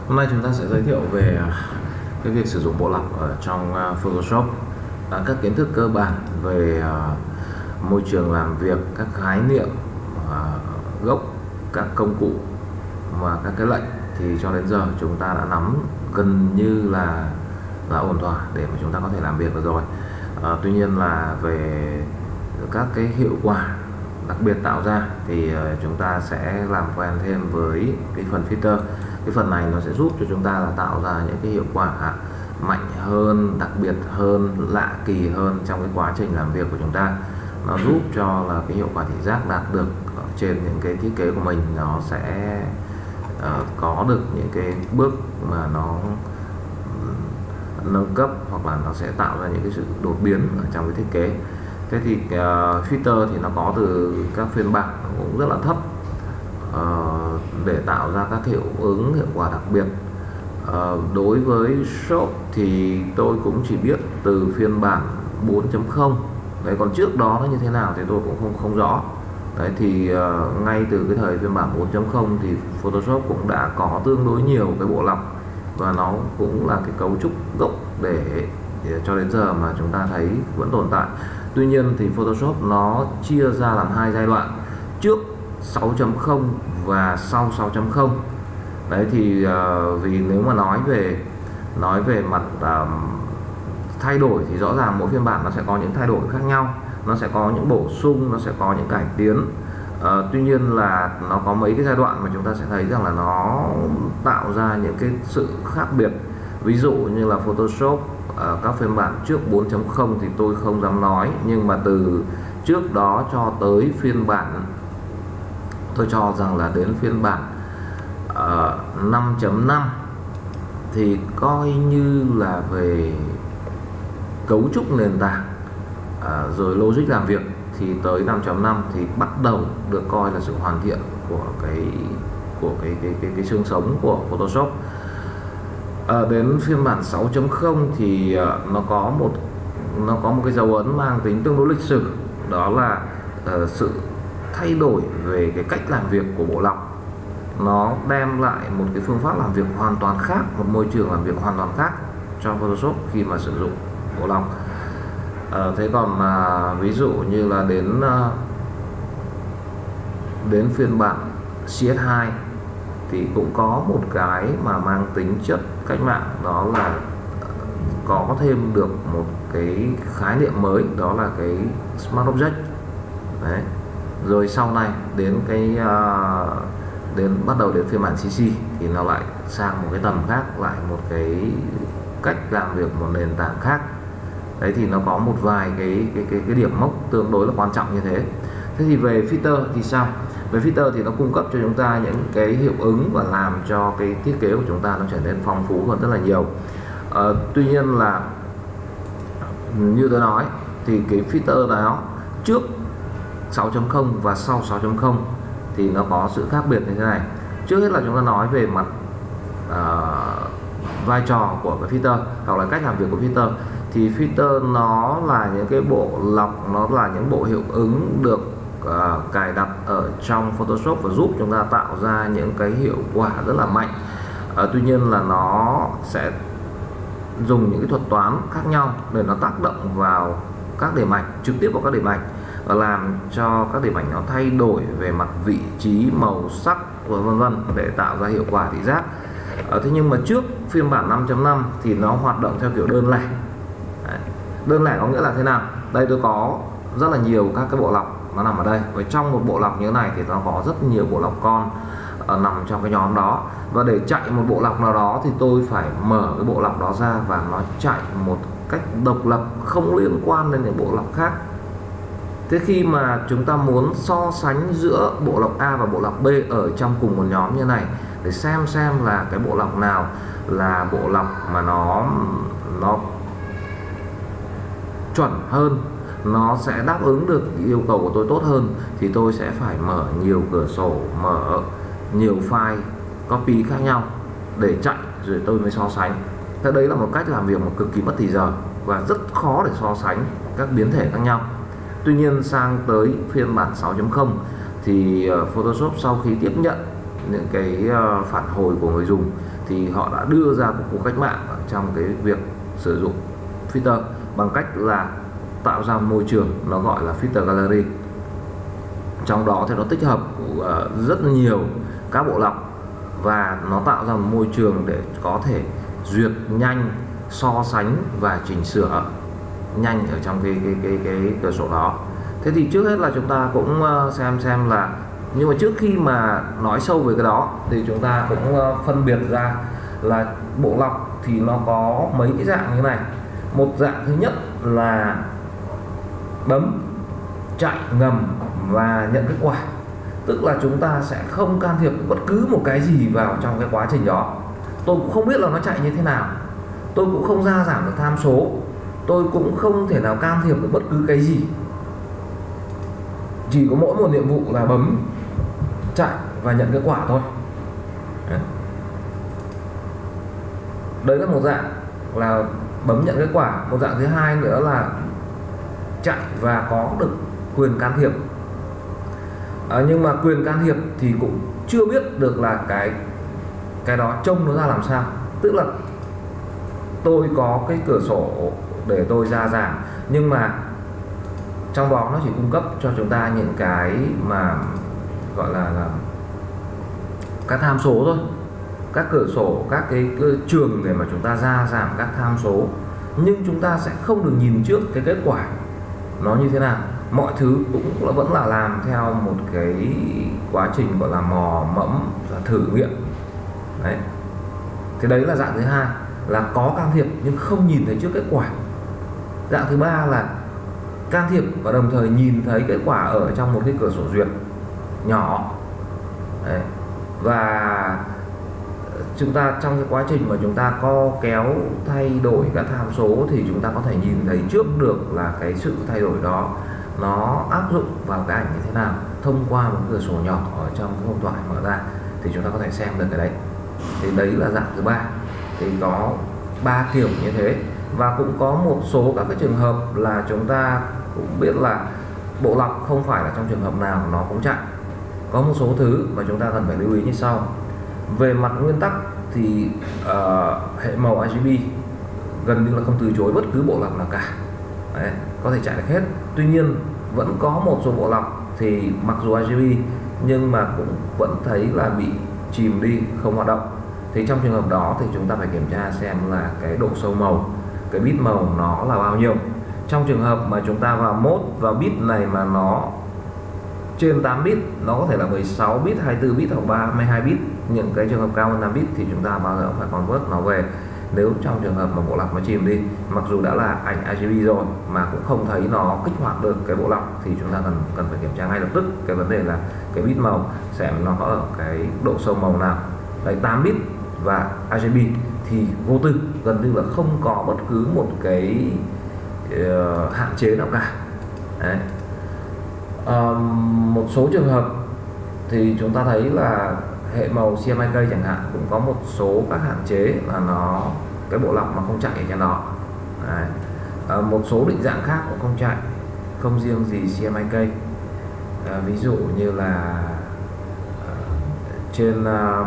Hôm nay chúng ta sẽ giới thiệu về cái việc sử dụng bộ lọc ở trong Photoshop, các kiến thức cơ bản về môi trường làm việc, các khái niệm gốc, các công cụ và các cái lệnh thì cho đến giờ chúng ta đã nắm gần như là ổn thỏa để mà chúng ta có thể làm việc được rồi. Tuy nhiên là về các cái hiệu quả đặc biệt tạo ra thì chúng ta sẽ làm quen thêm với cái phần filter. Cái phần này nó sẽ giúp cho chúng ta là tạo ra những cái hiệu quả mạnh hơn, đặc biệt hơn, lạ kỳ hơn trong cái quá trình làm việc của chúng ta. Nó giúp cho là cái hiệu quả thị giác đạt được ở trên những cái thiết kế của mình, nó sẽ có được những cái bước mà nó nâng cấp hoặc là nó sẽ tạo ra những cái sự đột biến ở trong cái thiết kế. Thế thì filter thì nó có từ các phiên bản cũng rất là thấp để tạo ra các hiệu ứng hiệu quả đặc biệt. Đối với shop thì tôi cũng chỉ biết từ phiên bản 4.0 đấy, còn trước đó nó như thế nào thì tôi cũng không rõ. Đấy thì ngay từ cái thời phiên bản 4.0 thì Photoshop cũng đã có tương đối nhiều cái bộ lọc và nó cũng là cái cấu trúc gốc để cho đến giờ mà chúng ta thấy vẫn tồn tại. Tuy nhiên thì Photoshop nó chia ra làm hai giai đoạn, trước 6.0 và sau 6.0. Đấy thì vì nếu mà nói về mặt thay đổi thì rõ ràng mỗi phiên bản nó sẽ có những thay đổi khác nhau, nó sẽ có những bổ sung, nó sẽ có những cải tiến. Tuy nhiên là nó có mấy cái giai đoạn mà chúng ta sẽ thấy rằng là nó tạo ra những cái sự khác biệt. Ví dụ như là Photoshop các phiên bản trước 4.0 thì tôi không dám nói, nhưng mà từ trước đó cho tới phiên bản, tôi cho rằng là đến phiên bản 5.5 thì coi như là về cấu trúc nền tảng rồi logic làm việc, thì tới 5.5 thì bắt đầu được coi là sự hoàn thiện của cái xương sống của Photoshop. Đến phiên bản 6.0 thì nó có một cái dấu ấn mang tính tương đối lịch sử, đó là sự thay đổi về cái cách làm việc của bộ lọc. Nó đem lại một cái phương pháp làm việc hoàn toàn khác, một môi trường làm việc hoàn toàn khác cho Photoshop khi mà sử dụng bộ lọc. Thế còn ví dụ như là đến phiên bản CS2 thì cũng có một cái mà mang tính chất cách mạng, đó là có thêm được một cái khái niệm mới, đó là cái Smart Object. Đấy. Rồi sau này bắt đầu đến phiên bản CC thì nó lại sang một cái tầm khác, lại một cái cách làm việc, một nền tảng khác. Đấy thì nó có một vài cái điểm mốc tương đối là quan trọng như thế. Thế thì về filter thì sao? Về filter thì nó cung cấp cho chúng ta những cái hiệu ứng và làm cho cái thiết kế của chúng ta nó trở nên phong phú hơn rất là nhiều. Tuy nhiên là như tôi nói thì cái filter đó trước 6.0 và sau 6.0 thì nó có sự khác biệt như thế này. Trước hết là chúng ta nói về mặt vai trò của cái filter hoặc là cách làm việc của filter. Thì filter nó là những cái bộ lọc, nó là những bộ hiệu ứng được cài đặt ở trong Photoshop và giúp chúng ta tạo ra những cái hiệu quả rất là mạnh. Tuy nhiên là nó sẽ dùng những cái thuật toán khác nhau để nó tác động vào các điểm ảnh, trực tiếp vào các điểm ảnh, và làm cho các điểm ảnh nó thay đổi về mặt vị trí, màu sắc và vân vân để tạo ra hiệu quả thị giác. Thế nhưng mà trước phiên bản 5.5 thì nó hoạt động theo kiểu đơn lẻ. Đơn lẻ có nghĩa là thế nào? Đây tôi có rất là nhiều các cái bộ lọc nó nằm ở đây, và trong một bộ lọc như thế này thì nó có rất nhiều bộ lọc con nằm trong cái nhóm đó, và để chạy một bộ lọc nào đó thì tôi phải mở cái bộ lọc đó ra và nó chạy một cách độc lập, không liên quan đến những bộ lọc khác. Thế khi mà chúng ta muốn so sánh giữa bộ lọc A và bộ lọc B ở trong cùng một nhóm như này để xem là cái bộ lọc nào là bộ lọc mà nó chuẩn hơn, nó sẽ đáp ứng được yêu cầu của tôi tốt hơn, thì tôi sẽ phải mở nhiều cửa sổ, mở nhiều file copy khác nhau để chạy rồi tôi mới so sánh. Thế đấy là một cách làm việc mà cực kỳ mất thì giờ và rất khó để so sánh các biến thể khác nhau. Tuy nhiên sang tới phiên bản 6.0 thì Photoshop sau khi tiếp nhận những cái phản hồi của người dùng thì họ đã đưa ra một cuộc cách mạng trong cái việc sử dụng filter bằng cách là tạo ra môi trường nó gọi là filter gallery. Trong đó thì nó tích hợp rất nhiều các bộ lọc và nó tạo ra một môi trường để có thể duyệt nhanh, so sánh và chỉnh sửa nhanh ở trong cái cửa sổ đó. Thế thì trước hết là chúng ta cũng xem là, nhưng mà trước khi mà nói sâu về cái đó thì chúng ta cũng phân biệt ra là bộ lọc thì nó có mấy cái dạng như này. Một dạng thứ nhất là bấm, chạy, ngầm và nhận kết quả, tức là chúng ta sẽ không can thiệp bất cứ một cái gì vào trong cái quá trình đó. Tôi cũng không biết là nó chạy như thế nào, tôi cũng không gia giảm được tham số, tôi cũng không thể nào can thiệp được bất cứ cái gì, chỉ có mỗi một nhiệm vụ là bấm, chạy và nhận kết quả thôi. Đấy là một dạng là bấm nhận kết quả. Một dạng thứ hai nữa là chạy và có được quyền can thiệp. Nhưng mà quyền can thiệp thì cũng chưa biết được là cái đó trông nó ra làm sao. Tức là tôi có cái cửa sổ để tôi gia giảm, nhưng mà trong đó nó chỉ cung cấp cho chúng ta những cái mà gọi là các tham số thôi, các cửa sổ, các cái trường để mà chúng ta gia giảm các tham số, nhưng chúng ta sẽ không được nhìn trước cái kết quả nó như thế nào. Mọi thứ cũng vẫn là làm theo một cái quá trình gọi là mò mẫm và thử nghiệm đấy. Thì đấy là dạng thứ hai, là có can thiệp nhưng không nhìn thấy trước kết quả. Dạng thứ ba là can thiệp và đồng thời nhìn thấy kết quả ở trong một cái cửa sổ duyệt nhỏ đấy. Và chúng ta trong cái quá trình mà chúng ta co kéo thay đổi các tham số thì chúng ta có thể nhìn thấy trước được là cái sự thay đổi đó nó áp dụng vào cái ảnh như thế nào thông qua một cửa sổ nhỏ ở trong cái hộp thoại mở ra, thì chúng ta có thể xem được cái đấy. Thì đấy là dạng thứ ba. Thì có 3 kiểu như thế, và cũng có một số các cái trường hợp là chúng ta cũng biết là bộ lọc không phải là trong trường hợp nào nó cũng chạy. Có một số thứ mà chúng ta cần phải lưu ý như sau. Về mặt nguyên tắc thì hệ màu RGB gần như là không từ chối bất cứ bộ lọc nào cả. Đấy, có thể chạy được hết. Tuy nhiên vẫn có một số bộ lọc thì mặc dù RGB nhưng mà cũng vẫn thấy là bị chìm đi, không hoạt động. Thì trong trường hợp đó thì chúng ta phải kiểm tra xem là cái độ sâu màu, cái bit màu nó là bao nhiêu. Trong trường hợp mà chúng ta vào mode vào bit này mà nó trên 8 bit, nó có thể là 16 bit, 24 bit hoặc 32 bit. Những cái trường hợp cao hơn 8 bit thì chúng ta bao giờ cũng phải convert nó về. Nếu trong trường hợp mà bộ lọc nó chìm đi, mặc dù đã là ảnh RGB rồi mà cũng không thấy nó kích hoạt được cái bộ lọc, thì chúng ta cần phải kiểm tra ngay lập tức cái vấn đề là cái bit màu xem nó có ở cái độ sâu màu nào. Đấy, 8 bit và RGB thì vô tư, gần như là không có bất cứ một cái hạn chế nào cả. Đấy. Một số trường hợp thì chúng ta thấy là hệ màu CMYK chẳng hạn cũng có một số các hạn chế là cái bộ lọc nó không chạy ở trên đó. Đấy. Một số định dạng khác cũng không chạy, không riêng gì CMYK. Ví dụ như là trên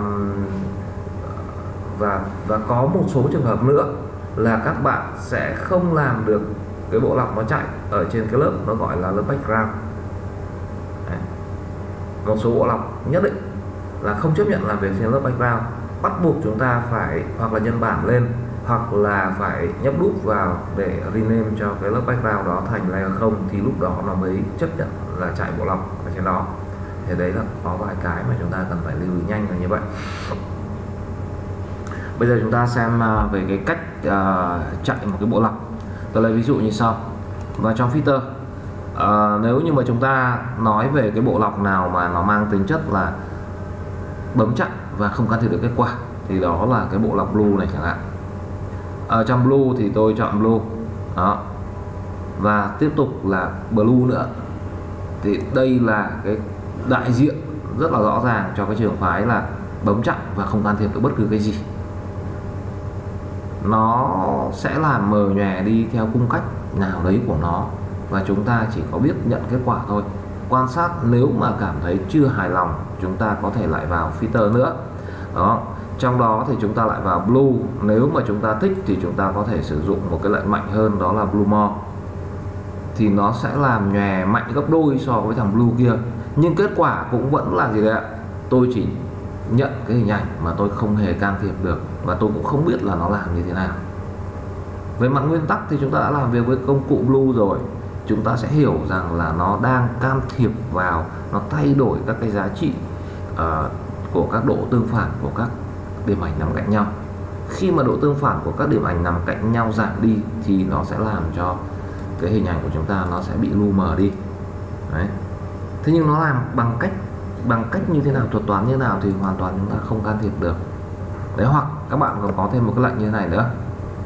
và có một số trường hợp nữa là các bạn sẽ không làm được cái bộ lọc nó chạy ở trên cái lớp nó gọi là lớp background. Đấy. Một số bộ lọc nhất định là không chấp nhận làm việc trên lớp background, bắt buộc chúng ta phải hoặc là nhân bản lên hoặc là phải nhấp đúp vào để rename cho cái lớp background đó thành layer 0, thì lúc đó nó mới chấp nhận là chạy bộ lọc ở trên đó. Thì đấy là có vài cái mà chúng ta cần phải lưu ý nhanh là như vậy. Bây giờ chúng ta xem về cái cách chạy một cái bộ lọc. Tôi lấy ví dụ như sau. Và trong filter, nếu như mà chúng ta nói về cái bộ lọc nào mà nó mang tính chất là bấm chạy và không can thiệp được kết quả, thì đó là cái bộ lọc blue này chẳng hạn. Ở trong blue thì tôi chọn blue đó, và tiếp tục là blue nữa. Thì đây là cái đại diện rất là rõ ràng cho cái trường phái là bấm chạy và không can thiệp được bất cứ cái gì. Nó sẽ làm mờ nhòe đi theo cung cách nào đấy của nó, và chúng ta chỉ có biết nhận kết quả thôi. quan sát, nếu mà cảm thấy chưa hài lòng chúng ta có thể lại vào filter nữa đó. Trong đó thì chúng ta lại vào blue, nếu mà chúng ta thích thì chúng ta có thể sử dụng một cái lệnh mạnh hơn, đó là blue more, thì nó sẽ làm nhòe mạnh gấp đôi so với thằng blue kia, nhưng kết quả cũng vẫn là gì đấy ạ, tôi chỉ nhận cái hình ảnh mà tôi không hề can thiệp được, và tôi cũng không biết là nó làm như thế nào. Về mặt nguyên tắc thì chúng ta đã làm việc với công cụ blue rồi, chúng ta sẽ hiểu rằng là nó đang can thiệp vào, nó thay đổi các cái giá trị của các độ tương phản của các điểm ảnh nằm cạnh nhau. Khi mà độ tương phản của các điểm ảnh nằm cạnh nhau giảm đi thì nó sẽ làm cho cái hình ảnh của chúng ta nó sẽ bị lu mờ đi. Đấy. Thế nhưng nó làm bằng cách như thế nào, thuật toán như thế nào thì hoàn toàn chúng ta không can thiệp được. Đấy, hoặc các bạn còn có thêm một cái lệnh như thế này nữa.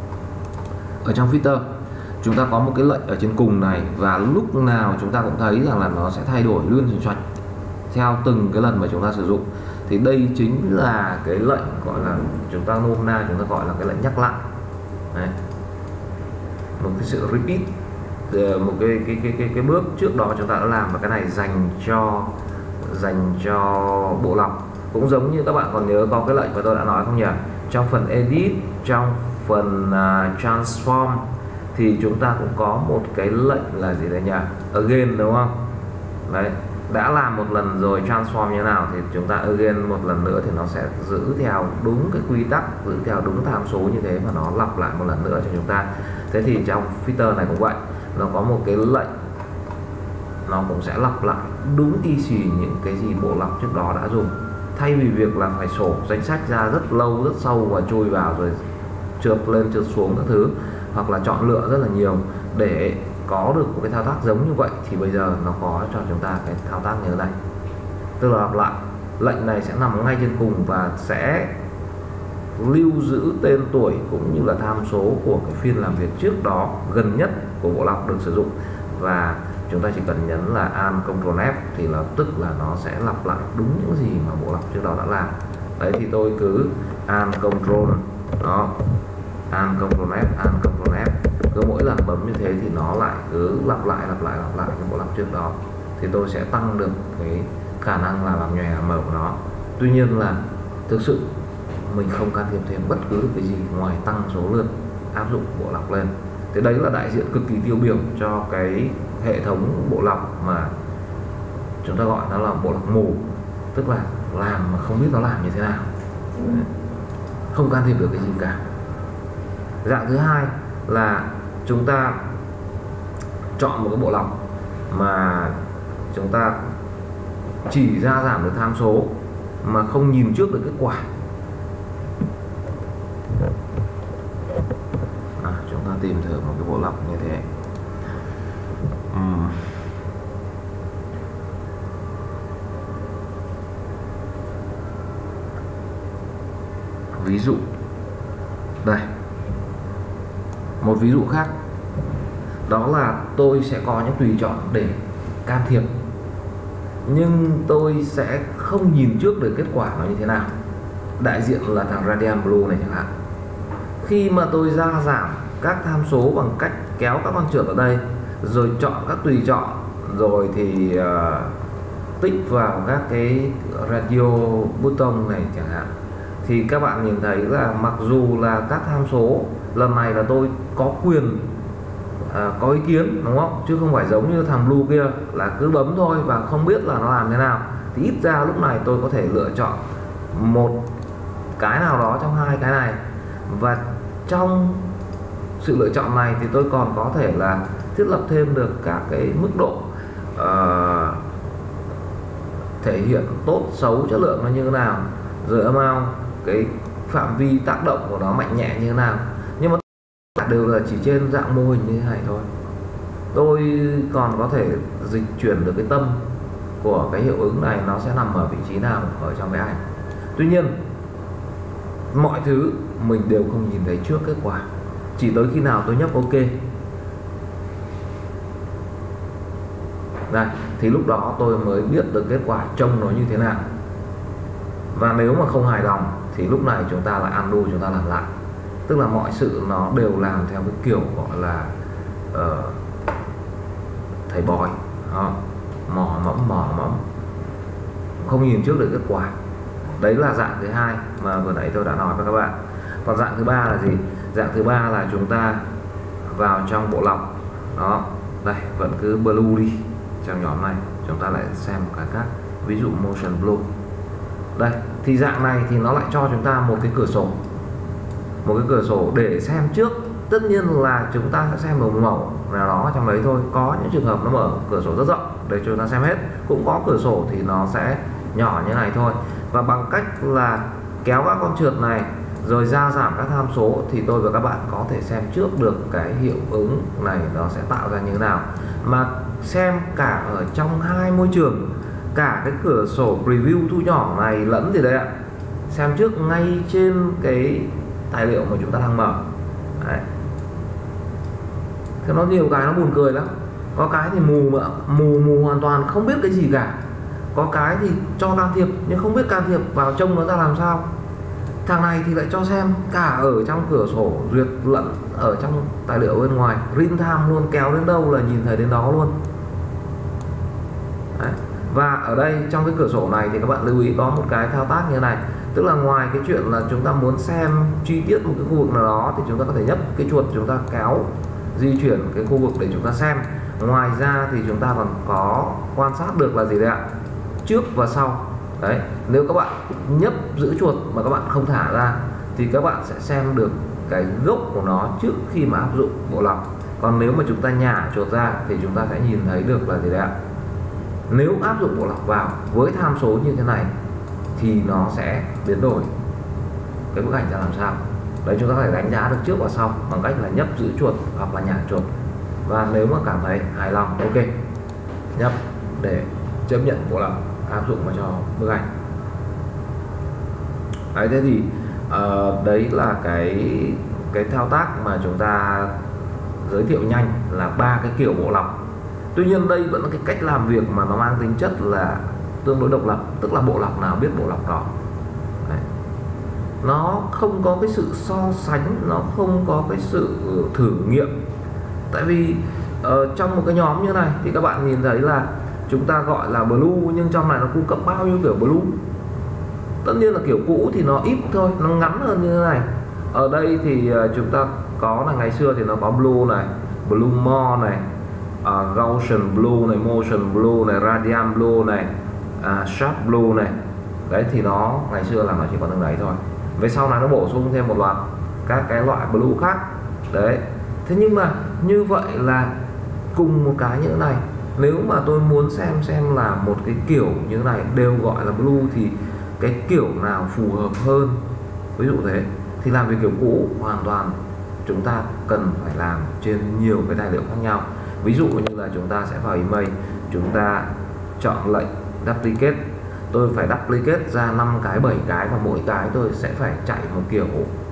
Ở trong filter chúng ta có một cái lệnh ở trên cùng này, và lúc nào chúng ta cũng thấy rằng là nó sẽ thay đổi luôn xoạch theo từng cái lần mà chúng ta sử dụng. Thì đây chính là cái lệnh gọi là, chúng ta nôm na chúng ta gọi là cái lệnh nhắc lại. Đấy. Một cái sự repeat, một cái bước trước đó chúng ta đã làm, và cái này dành cho bộ lọc. Cũng giống như các bạn còn nhớ có cái lệnh mà tôi đã nói không nhỉ? Trong phần edit, trong phần transform thì chúng ta cũng có một cái lệnh là gì đấy nhỉ? Again, đúng không? Đấy, đã làm một lần rồi transform như thế nào thì chúng ta again một lần nữa, thì nó sẽ giữ theo đúng cái quy tắc, giữ theo đúng tham số như thế, và nó lặp lại một lần nữa cho chúng ta. Thế thì trong filter này cũng vậy, nó có một cái lệnh, nó cũng sẽ lặp lại đúng y xì những cái gì bộ lọc trước đó đã dùng. Thay vì việc là phải sổ danh sách ra rất lâu, rất sâu và chui vào rồi trượt lên trượt xuống các thứ, hoặc là chọn lựa rất là nhiều để có được một cái thao tác giống như vậy, thì bây giờ nó có cho chúng ta cái thao tác như thế này. Tức là lặp lại, lệnh này sẽ nằm ngay trên cùng và sẽ lưu giữ tên tuổi cũng như là tham số của cái phiên làm việc trước đó gần nhất của bộ lọc được sử dụng, và chúng ta chỉ cần nhấn là Alt Ctrl F thì lập tức là nó sẽ lặp lại đúng những gì mà bộ lọc trước đó đã làm. Đấy, thì tôi cứ Alt Ctrl đó, Alt Ctrl F, Alt Ctrl F, cứ mỗi lần bấm như thế thì nó lại cứ lặp lại cái bộ lọc trước đó, thì tôi sẽ tăng được cái khả năng là làm nhòe làm mở của nó. Tuy nhiên là thực sự mình không can thiệp thêm bất cứ cái gì ngoài tăng số lượt áp dụng bộ lọc lên. Thì đấy là đại diện cực kỳ tiêu biểu cho cái hệ thống bộ lọc mà chúng ta gọi nó là bộ lọc mù, tức là làm mà không biết nó làm như thế nào, không can thiệp được cái gì cả. Dạng thứ hai là chúng ta chọn một cái bộ lọc mà chúng ta chỉ ra giảm được tham số mà không nhìn trước được kết quả. Chúng ta tìm thử một cái bộ lọc như thế. Ví dụ đây, một ví dụ khác, đó là tôi sẽ có những tùy chọn để can thiệp, nhưng tôi sẽ không nhìn trước được kết quả nó như thế nào. Đại diện là thằng Radiant Blue này chẳng hạn. Khi mà tôi ra giảm các tham số bằng cách kéo các con trượt ở đây, rồi chọn các tùy chọn, rồi thì tích vào các cái radio button này chẳng hạn, thì các bạn nhìn thấy là mặc dù là các tham số lần này là tôi có quyền có ý kiến, đúng không? Chứ không phải giống như thằng Blue kia là cứ bấm thôi và không biết là nó làm thế nào. Thì ít ra lúc này tôi có thể lựa chọn một cái nào đó trong hai cái này, và trong sự lựa chọn này thì tôi còn có thể là thiết lập thêm được cả cái mức độ thể hiện tốt xấu chất lượng nó như thế nào, rồi amount, cái phạm vi tác động của nó mạnh nhẹ như thế nào. Nhưng mà tất cả đều là chỉ trên dạng mô hình như thế này thôi. Tôi còn có thể dịch chuyển được cái tâm của cái hiệu ứng này nó sẽ nằm ở vị trí nào ở trong cái ảnh. Tuy nhiên mọi thứ mình đều không nhìn thấy trước kết quả, chỉ tới khi nào tôi nhấp OK đây thì lúc đó tôi mới biết được kết quả trông nó như thế nào. Và nếu mà không hài lòng thì lúc này chúng ta lại undo, chúng ta làm lại. Tức là mọi sự nó đều làm theo cái kiểu gọi là thầy bói đó. mò mẫm, không nhìn trước được kết quả. Đấy là dạng thứ hai mà vừa nãy tôi đã nói với các bạn. Còn dạng thứ ba là gì? Dạng thứ ba là chúng ta vào trong bộ lọc đó, đây vẫn cứ blue đi, trong nhóm này chúng ta lại xem một cái khác, ví dụ motion blue. Đây thì dạng này thì nó lại cho chúng ta một cái cửa sổ để xem trước. Tất nhiên là chúng ta sẽ xem một mẫu nào đó trong đấy thôi. Có những trường hợp nó mở cửa sổ rất rộng để chúng ta xem hết, cũng có cửa sổ thì nó sẽ nhỏ như này thôi. Và bằng cách là kéo các con trượt này rồi gia giảm các tham số thì tôi và các bạn có thể xem trước được cái hiệu ứng này nó sẽ tạo ra như thế nào. Mà xem cả ở trong hai môi trường, cả cái cửa sổ preview thu nhỏ này lẫn gì đấy ạ, xem trước ngay trên cái tài liệu mà chúng ta đang mở. Đấy. Thế nó nhiều cái nó buồn cười lắm. Có cái thì mù hoàn toàn không biết cái gì cả. Có cái thì cho can thiệp nhưng không biết can thiệp vào trông nó ra làm sao. Thằng này thì lại cho xem cả ở trong cửa sổ duyệt lẫn ở trong tài liệu bên ngoài, real time luôn, kéo đến đâu là nhìn thấy đến đó luôn. Đấy. Và ở đây trong cái cửa sổ này thì các bạn lưu ý có một cái thao tác như thế này. Tức là ngoài cái chuyện là chúng ta muốn xem chi tiết một cái khu vực nào đó thì chúng ta có thể nhấp cái chuột, chúng ta kéo di chuyển cái khu vực để chúng ta xem. Ngoài ra thì chúng ta còn có quan sát được là gì đấy ạ? Trước và sau. Đấy, nếu các bạn nhấp giữ chuột mà các bạn không thả ra thì các bạn sẽ xem được cái gốc của nó trước khi mà áp dụng bộ lọc. Còn nếu mà chúng ta nhả chuột ra thì chúng ta sẽ nhìn thấy được là gì đấy ạ? Nếu áp dụng bộ lọc vào với tham số như thế này thì nó sẽ biến đổi cái bức ảnh ra làm sao. Đấy, chúng ta có thể đánh giá được trước và sau bằng cách là nhấp giữ chuột hoặc là nhả chuột. Và nếu mà cảm thấy hài lòng, ok, nhấp để chấp nhận bộ lọc áp dụng vào cho bức ảnh. Đấy, thế thì đấy là cái thao tác mà chúng ta giới thiệu nhanh là 3 cái kiểu bộ lọc. Tuy nhiên đây vẫn là cái cách làm việc mà nó mang tính chất là tương đối độc lập, tức là bộ lọc nào biết bộ lọc đó. Đấy. Nó không có cái sự so sánh, nó không có cái sự thử nghiệm. Tại vì trong một cái nhóm như này thì các bạn nhìn thấy là chúng ta gọi là blue nhưng trong này nó cung cấp bao nhiêu kiểu blue. Tất nhiên là kiểu cũ thì nó ít thôi, nó ngắn hơn như thế này. Ở đây thì chúng ta có là ngày xưa thì nó có blue này, blue more này, Gaussian blue này, motion blue này, radian blue này, sharp blue này. Đấy thì nó ngày xưa là nó chỉ có từng đấy thôi. Về sau này nó bổ sung thêm một loạt các cái loại blue khác. Đấy. Thế nhưng mà như vậy là cùng một cái như thế này, nếu mà tôi muốn xem là một cái kiểu như thế này đều gọi là blue thì cái kiểu nào phù hợp hơn, ví dụ thế, thì làm về kiểu cũ hoàn toàn chúng ta cần phải làm trên nhiều cái tài liệu khác nhau. Ví dụ như là chúng ta sẽ vào email, chúng ta chọn lệnh duplicate, tôi phải duplicate ra 5 cái 7 cái và mỗi cái tôi sẽ phải chạy một kiểu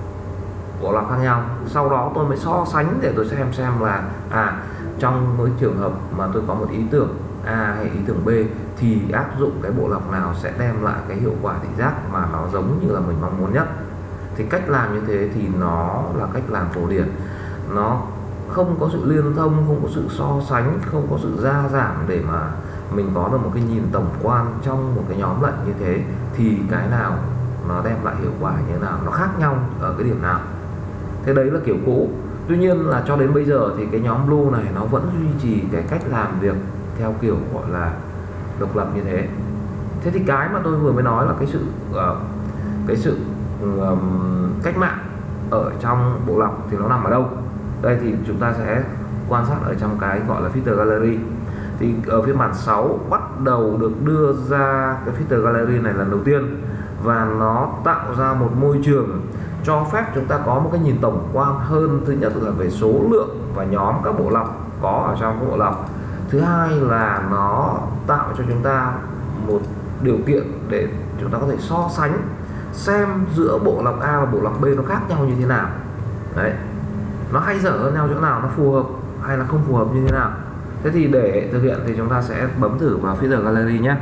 bộ lọc khác nhau. Sau đó tôi mới so sánh để tôi xem là trong mỗi trường hợp mà tôi có một ý tưởng A hay ý tưởng B thì áp dụng cái bộ lọc nào sẽ đem lại cái hiệu quả thị giác mà nó giống như là mình mong muốn nhất. Thì cách làm như thế thì nó là cách làm cổ điển, nó không có sự liên thông, không có sự so sánh, không có sự gia giảm để mà mình có được một cái nhìn tổng quan trong một cái nhóm lệnh như thế thì cái nào nó đem lại hiệu quả như thế nào, nó khác nhau ở cái điểm nào. Thế đấy là kiểu cũ. Tuy nhiên là cho đến bây giờ thì cái nhóm blue này nó vẫn duy trì cái cách làm việc theo kiểu gọi là độc lập như thế. Thế thì cái mà tôi vừa mới nói là cái sự cách mạng ở trong bộ lọc thì nó nằm ở đâu? Đây thì chúng ta sẽ quan sát ở trong cái gọi là filter gallery. Thì ở phiên bản 6 bắt đầu được đưa ra cái filter gallery này lần đầu tiên, và nó tạo ra một môi trường cho phép chúng ta có một cái nhìn tổng quan hơn. Thứ nhất là về số lượng và nhóm các bộ lọc có ở trong cái bộ lọc. Thứ hai là nó tạo cho chúng ta một điều kiện để chúng ta có thể so sánh xem giữa bộ lọc A và bộ lọc B nó khác nhau như thế nào. Đấy, nó hay dở hơn nhau chỗ nào, nó phù hợp hay là không phù hợp như thế nào. Thế thì để thực hiện thì chúng ta sẽ bấm thử vào filter gallery nhé.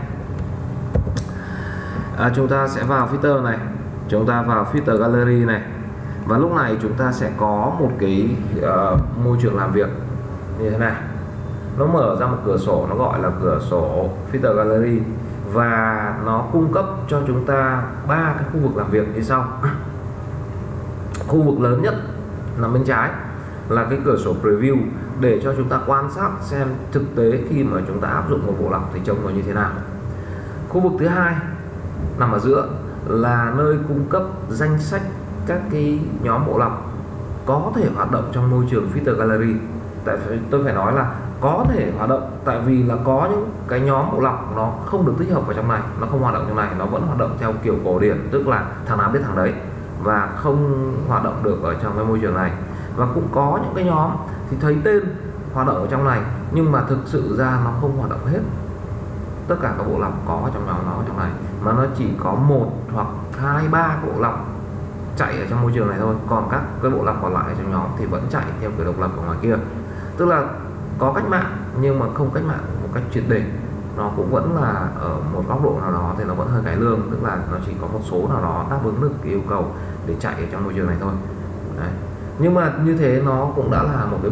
Chúng ta sẽ vào filter này, chúng ta vào filter gallery này, và lúc này chúng ta sẽ có một cái môi trường làm việc như thế này. nó mở ra một cửa sổ, nó gọi là cửa sổ Filter Gallery, và nó cung cấp cho chúng ta 3 cái khu vực làm việc như sau. Khu vực lớn nhất nằm bên trái là cái cửa sổ Preview, để cho chúng ta quan sát xem thực tế khi mà chúng ta áp dụng một bộ lọc thì trông nó như thế nào. Khu vực thứ hai nằm ở giữa là nơi cung cấp danh sách các cái nhóm bộ lọc có thể hoạt động trong môi trường Filter Gallery. Tôi phải nói là có thể hoạt động, tại vì là có những cái nhóm bộ lọc nó không được tích hợp vào trong này, nó không hoạt động trong này, nó vẫn hoạt động theo kiểu cổ điển, tức là thằng nào biết thằng đấy, và không hoạt động được ở trong cái môi trường này. Và cũng có những cái nhóm thì thấy tên hoạt động ở trong này nhưng mà thực sự ra nó không hoạt động hết tất cả các bộ lọc có trong nhóm nó ở trong này, mà nó chỉ có 1 hoặc 2, 3 bộ lọc chạy ở trong môi trường này thôi, còn các cái bộ lọc còn lại trong nhóm thì vẫn chạy theo kiểu độc lập ở ngoài kia. Tức là có cách mạng nhưng mà không cách mạng một cách triệt để, nó cũng vẫn là ở một góc độ nào đó thì nó vẫn hơi cải lương, tức là nó chỉ có một số nào đó đáp ứng được cái yêu cầu để chạy ở trong môi trường này thôi. Đấy. Nhưng mà như thế nó cũng đã là một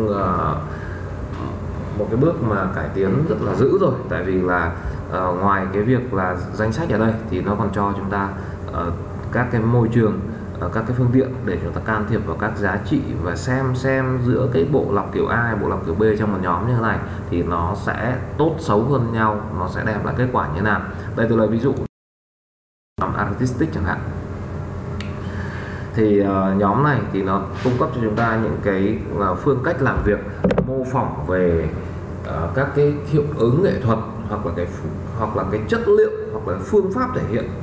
cái bước mà cải tiến rất là dữ rồi, tại vì là ngoài cái việc là danh sách ở đây thì nó còn cho chúng ta các cái môi trường, các cái phương tiện để chúng ta can thiệp vào các giá trị và xem giữa cái bộ lọc kiểu A, bộ lọc kiểu B trong một nhóm như thế này thì nó sẽ tốt xấu hơn nhau, nó sẽ đem lại kết quả như thế nào. Đây tôi lấy ví dụ nhóm Artistic chẳng hạn, thì nhóm này thì nó cung cấp cho chúng ta những cái phương cách làm việc mô phỏng về các cái hiệu ứng nghệ thuật, hoặc là cái chất liệu, hoặc là phương pháp thể hiện,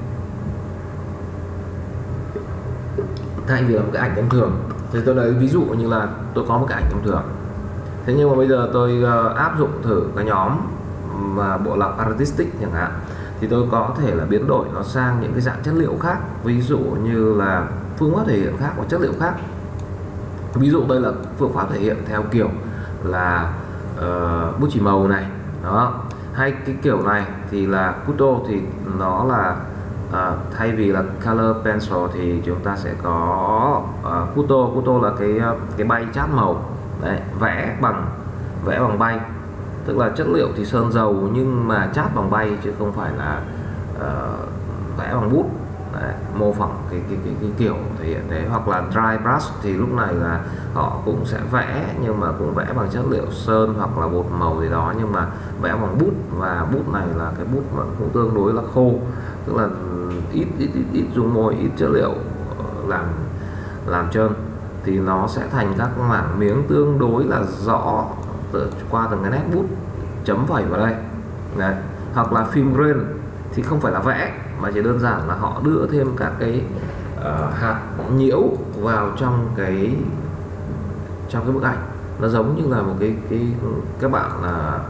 thay vì là một cái ảnh thông thường. Thì tôi lấy ví dụ như là tôi có một cái ảnh thông thường, thế nhưng mà bây giờ tôi áp dụng thử cái nhóm và bộ lọc Artistic chẳng hạn, thì tôi có thể là biến đổi nó sang những cái dạng chất liệu khác, ví dụ như là phương pháp thể hiện khác và chất liệu khác. Ví dụ đây là phương pháp thể hiện theo kiểu là bút chì màu này đó, hay cái kiểu này thì là Kuto, thì nó là thay vì là color pencil thì chúng ta sẽ có Kuto là cái bay chát màu đấy, vẽ bằng bay, tức là chất liệu thì sơn dầu nhưng mà chát bằng bay chứ không phải là vẽ bằng bút. Đấy, mô phỏng cái kiểu thể hiện thế. Hoặc là dry brush thì lúc này là họ cũng sẽ vẽ nhưng mà cũng vẽ bằng chất liệu sơn hoặc là bột màu gì đó, nhưng mà vẽ bằng bút, và bút này là cái bút mà cũng tương đối là khô, tức là ít dùng môi, ít chất liệu làm trơn, thì nó sẽ thành các mảng miếng tương đối là rõ qua từng cái nét bút chấm phẩy vào đây. Đấy. Hoặc là film grain thì không phải là vẽ mà chỉ đơn giản là họ đưa thêm các cái hạt nhiễu vào trong cái bức ảnh. Nó giống như là một cái các bạn là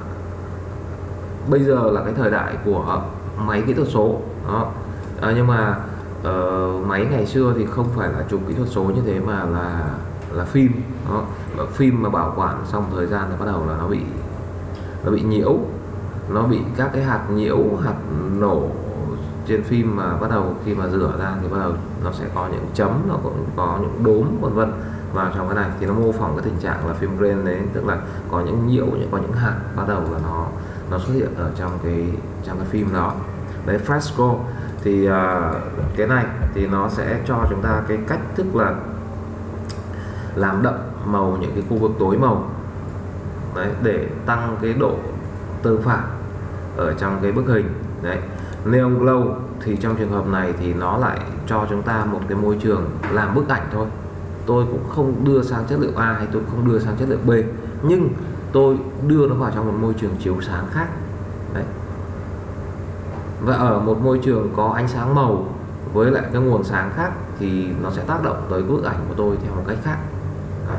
bây giờ là cái thời đại của máy kỹ thuật số đó. Nhưng mà máy ngày xưa thì không phải là chụp kỹ thuật số như thế mà là phim đó. Phim mà bảo quản xong thời gian thì bắt đầu là nó bị nhiễu, nó bị các cái hạt nhiễu, hạt nổ trên phim, mà bắt đầu khi mà rửa ra thì bắt đầu nó sẽ có những chấm, nó cũng có những đốm vân vân vào trong cái này, thì nó mô phỏng cái tình trạng là film grain đấy, tức là có những nhiễu, có những hạt bắt đầu là nó xuất hiện ở trong cái phim đó. Đấy, fresco thì cái này thì nó sẽ cho chúng ta cái cách thức là làm đậm màu những cái khu vực tối màu đấy, để tăng cái độ tương phản ở trong cái bức hình. Đấy, neon glow thì trong trường hợp này thì nó lại cho chúng ta một cái môi trường làm bức ảnh thôi. Tôi cũng không đưa sang chất liệu A hay tôi không đưa sang chất liệu B, nhưng tôi đưa nó vào trong một môi trường chiếu sáng khác. Đấy. Và ở một môi trường có ánh sáng màu với lại cái nguồn sáng khác thì nó sẽ tác động tới bức ảnh của tôi theo một cách khác. Đấy.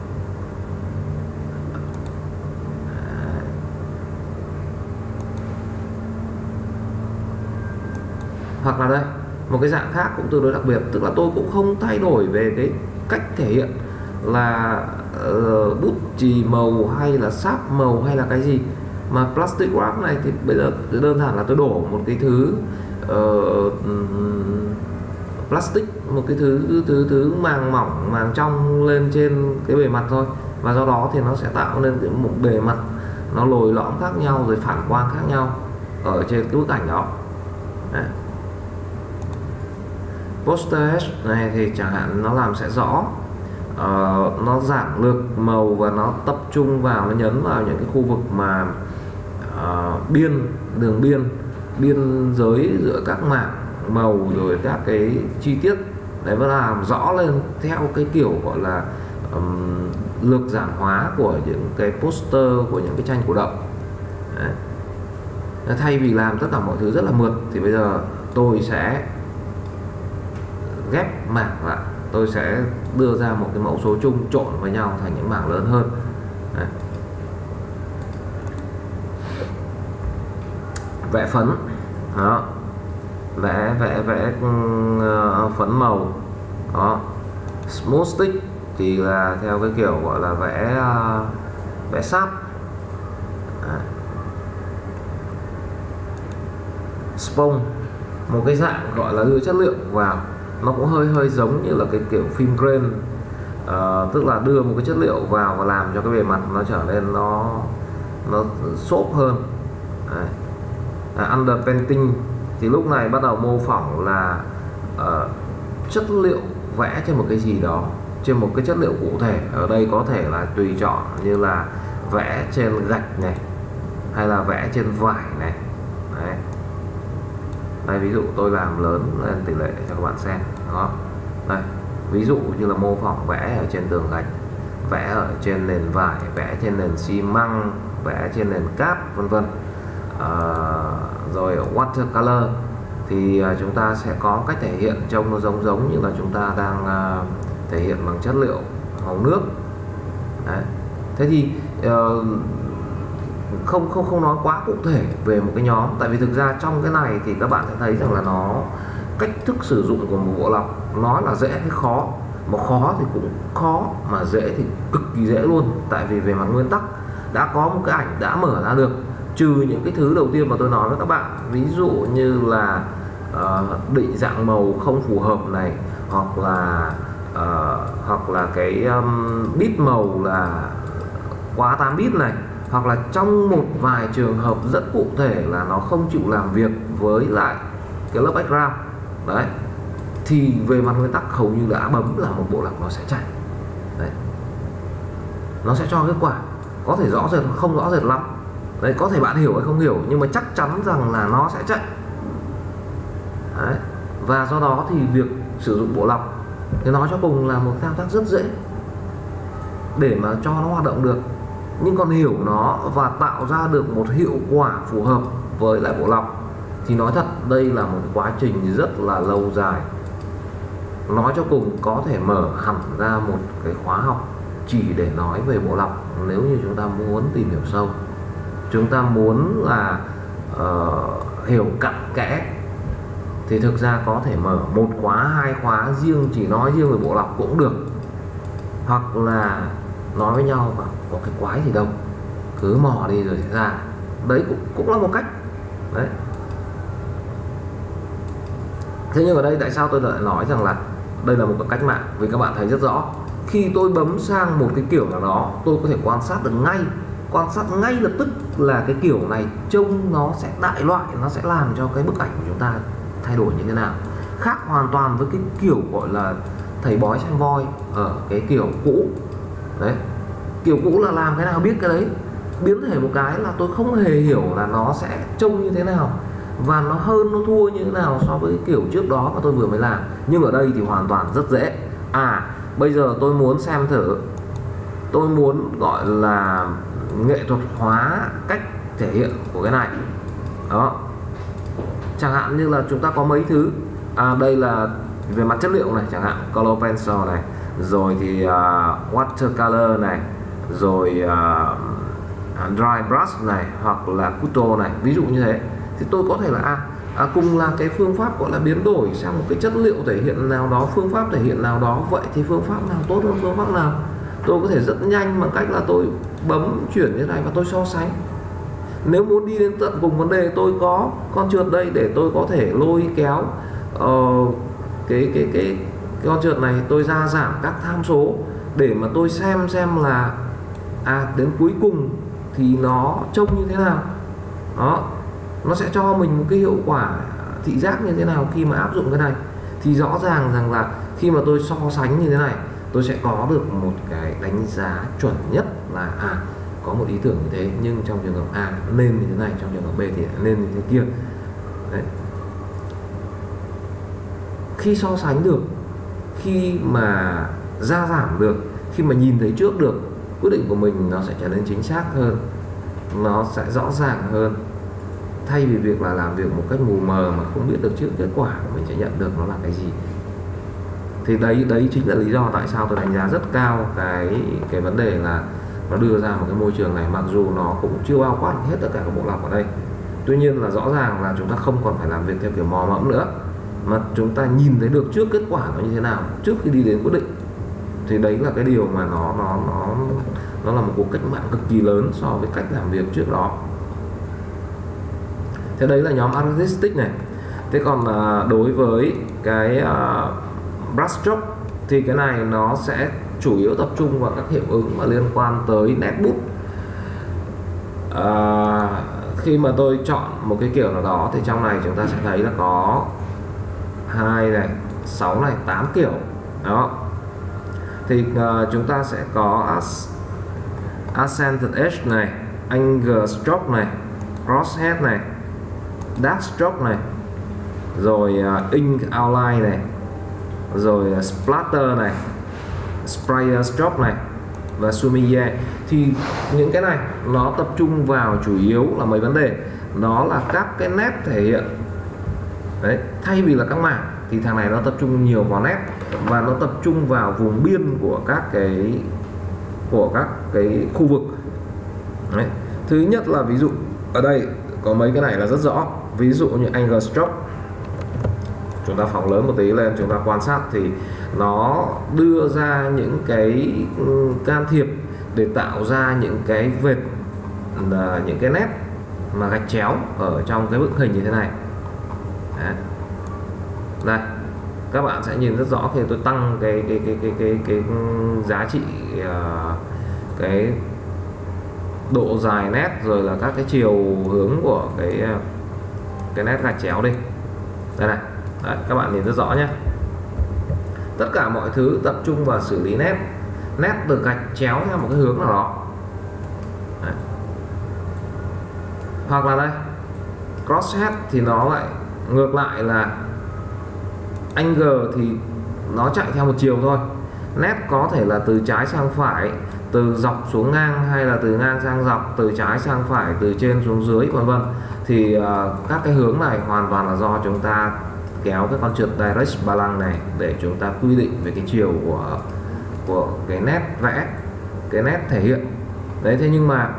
Hoặc là đây, một cái dạng khác cũng tương đối đặc biệt, tức là tôi cũng không thay đổi về cái cách thể hiện là bút chì màu hay là sáp màu hay là cái gì, mà plastic wrap này thì bây giờ đơn giản là tôi đổ một cái thứ plastic, một cái thứ màng mỏng, màng trong lên trên cái bề mặt thôi, và do đó thì nó sẽ tạo nên một bề mặt nó lồi lõm khác nhau rồi phản quang khác nhau ở trên cái bức ảnh đó. Đấy. Poster Edge này thì chẳng hạn nó làm sẽ rõ, nó giảm lược màu và nó tập trung vào, nó nhấn vào những cái khu vực mà đường biên giới giữa các mảng màu rồi các cái chi tiết đấy, nó làm rõ lên theo cái kiểu gọi là lược giản hóa của những cái poster, của những cái tranh cổ động. Đấy. Thay vì làm tất cả mọi thứ rất là mượt thì bây giờ tôi sẽ ghép mảng lại, tôi sẽ đưa ra một cái mẫu số chung trộn với nhau thành những mảng lớn hơn. Đấy. Vẽ phấn đó, vẽ phấn màu đó. Smooth stick thì là theo cái kiểu gọi là vẽ sáp. Sponge, một cái dạng gọi là đưa chất liệu vào, nó cũng hơi giống như là cái kiểu film grain, tức là đưa một cái chất liệu vào và làm cho cái bề mặt nó trở nên nó xốp hơn. Đấy. Underpainting thì lúc này bắt đầu mô phỏng là chất liệu vẽ trên một cái gì đó, trên một cái chất liệu cụ thể. Ở đây có thể là tùy chọn như là vẽ trên gạch này, hay là vẽ trên vải này. Đấy. Đây, ví dụ tôi làm lớn lên tỷ lệ cho các bạn xem đó. Đây, ví dụ như là mô phỏng vẽ ở trên tường gạch, vẽ ở trên nền vải, vẽ trên nền xi măng, vẽ trên nền cát, vân vân. Rồi watercolor thì chúng ta sẽ có cách thể hiện trông nó giống như là chúng ta đang thể hiện bằng chất liệu màu nước. Đấy. Thế thì không nói quá cụ thể về một cái nhóm, tại vì thực ra trong cái này thì các bạn sẽ thấy rằng là nó cách thức sử dụng của một bộ lọc nói là dễ hay khó, mà khó thì cũng khó, mà dễ thì cực kỳ dễ luôn. Tại vì về mặt nguyên tắc đã có một cái ảnh đã mở ra được, trừ những cái thứ đầu tiên mà tôi nói với các bạn, ví dụ như là định dạng màu không phù hợp này, hoặc là cái bit màu là quá 8 bit này, hoặc là trong một vài trường hợp rất cụ thể là nó không chịu làm việc với lại cái lớp background. Đấy, thì về mặt nguyên tắc hầu như đã bấm là một bộ lọc nó sẽ chạy. Đấy, nó sẽ cho kết quả, có thể rõ rệt không rõ rệt lắm. Đấy, có thể bạn hiểu hay không hiểu, nhưng mà chắc chắn rằng là nó sẽ chạy. Đấy. Và do đó thì việc sử dụng bộ lọc thì nói cho cùng là một thao tác rất dễ để mà cho nó hoạt động được. Nhưng còn hiểu nó và tạo ra được một hiệu quả phù hợp với lại bộ lọc thì nói thật đây là một quá trình rất là lâu dài. Nói cho cùng có thể mở hẳn ra một cái khóa học chỉ để nói về bộ lọc. Nếu như chúng ta muốn tìm hiểu sâu, chúng ta muốn là hiểu cặn kẽ, thì thực ra có thể mở một khóa, hai khóa riêng chỉ nói riêng về bộ lọc cũng được, hoặc là nói với nhau và có cái quái gì đâu, cứ mò đi rồi sẽ ra. Đấy cũng là một cách. Đấy. Thế nhưng ở đây tại sao tôi lại nói rằng là đây là một cái cách mạng? Vì các bạn thấy rất rõ, khi tôi bấm sang một cái kiểu nào đó, tôi có thể quan sát được ngay, quan sát ngay lập tức là cái kiểu này trông nó sẽ đại loại, nó sẽ làm cho cái bức ảnh của chúng ta thay đổi như thế nào, khác hoàn toàn với cái kiểu gọi là thầy bói xem voi ở cái kiểu cũ. Đấy, kiểu cũ là làm cái nào biết cái đấy, biến thể một cái là tôi không hề hiểu là nó sẽ trông như thế nào và nó hơn nó thua như thế nào so với cái kiểu trước đó mà tôi vừa mới làm. Nhưng ở đây thì hoàn toàn rất dễ. Bây giờ tôi muốn xem thử, tôi muốn gọi là nghệ thuật hóa cách thể hiện của cái này đó. Chẳng hạn như là chúng ta có mấy thứ, đây là về mặt chất liệu này, chẳng hạn color pencil này, rồi thì watercolor này, rồi dry brush này, hoặc là Kuto này, ví dụ như thế. Thì tôi có thể là cùng là cái phương pháp gọi là biến đổi sang một cái chất liệu thể hiện nào đó, phương pháp thể hiện nào đó, vậy thì phương pháp nào tốt hơn phương pháp nào? Tôi có thể rất nhanh bằng cách là tôi bấm chuyển như này và tôi so sánh. Nếu muốn đi đến tận cùng vấn đề, tôi có con trượt đây để tôi có thể lôi kéo cái con trượt này, tôi ra giảm các tham số để mà tôi xem là đến cuối cùng thì nó trông như thế nào, đó, nó sẽ cho mình một cái hiệu quả thị giác như thế nào khi mà áp dụng cái này. Thì rõ ràng rằng là khi mà tôi so sánh như thế này, tôi sẽ có được một cái đánh giá chuẩn nhất là có một ý tưởng như thế, nhưng trong trường hợp A nên như thế này, trong trường hợp B thì nên như thế kia. Đấy. Khi so sánh được, khi mà gia giảm được, khi mà nhìn thấy trước được, quyết định của mình nó sẽ trở nên chính xác hơn, nó sẽ rõ ràng hơn, thay vì việc là làm việc một cách mù mờ mà không biết được trước kết quả của mình sẽ nhận được nó là cái gì. Thì đấy chính là lý do tại sao tôi đánh giá rất cao cái vấn đề là nó đưa ra một cái môi trường này, mặc dù nó cũng chưa bao quát hết tất cả các bộ lọc ở đây. Tuy nhiên là rõ ràng là chúng ta không còn phải làm việc theo kiểu mò mẫm nữa, mà chúng ta nhìn thấy được trước kết quả nó như thế nào trước khi đi đến quyết định. Thì đấy là cái điều mà nó là một cuộc cách mạng cực kỳ lớn so với cách làm việc trước đó. Thế đấy là nhóm artistic này. Thế còn đối với cái brushstroke thì cái này nó sẽ chủ yếu tập trung vào các hiệu ứng mà liên quan tới nét bút. Khi mà tôi chọn một cái kiểu nào đó thì trong này chúng ta sẽ thấy là có 2 này, 6 này, 8 kiểu đó. Thì chúng ta sẽ có accented edge này, angle stroke này, crosshead này, dark stroke này, rồi ink outline này, rồi splatter này, sprayer stroke này và sumie. Thì những cái này nó tập trung vào chủ yếu là mấy vấn đề, đó là các cái nét thể hiện. Đấy, thay vì là các mảng thì thằng này nó tập trung nhiều vào nét, và nó tập trung vào vùng biên của các cái khu vực. Đấy. Thứ nhất là ví dụ ở đây có mấy cái này là rất rõ, ví dụ như angle stroke. Chúng ta phóng lớn một tí lên, chúng ta quan sát thì nó đưa ra những cái can thiệp để tạo ra những cái vệt, những cái nét mà gạch chéo ở trong cái bức hình như thế này. Đấy. Đây, các bạn sẽ nhìn rất rõ khi tôi tăng cái giá trị cái độ dài nét, rồi là các cái chiều hướng của cái nét gạch chéo đi. Đây này. Đấy, các bạn nhìn rất rõ nhé. Tất cả mọi thứ tập trung vào xử lý nét được gạch chéo theo một cái hướng nào đó. Đấy. Hoặc là đây, crosshead thì nó lại ngược lại, là angle thì nó chạy theo một chiều thôi. Nét có thể là từ trái sang phải, từ dọc xuống ngang, hay là từ ngang sang dọc, từ trái sang phải, từ trên xuống dưới, vân vân. Thì các cái hướng này hoàn toàn là do chúng ta kéo cái con trượt direct balance này để chúng ta quy định về cái chiều của cái nét vẽ, cái nét thể hiện. Đấy, thế nhưng mà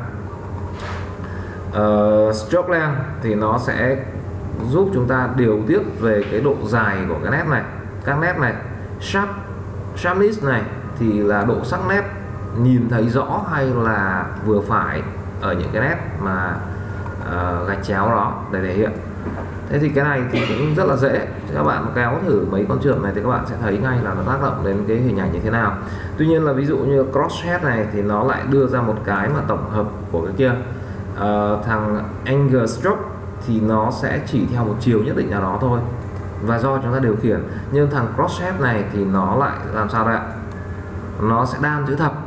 stroke length thì nó sẽ giúp chúng ta điều tiết về cái độ dài của cái nét này, các nét này. Sharpness này thì là độ sắc nét, nhìn thấy rõ hay là vừa phải ở những cái nét mà gạch chéo đó để thể hiện. Thế thì cái này thì cũng rất là dễ, các bạn kéo thử mấy con trượt này thì các bạn sẽ thấy ngay là nó tác động đến cái hình ảnh như thế nào. Tuy nhiên là ví dụ như crosshead này thì nó lại đưa ra một cái mà tổng hợp của cái kia. Thằng angle stroke thì nó sẽ chỉ theo một chiều nhất định nào đó thôi, và do chúng ta điều khiển. Nhưng thằng crosshead này thì nó lại làm sao đây ạ? Nó sẽ đan chữ thập.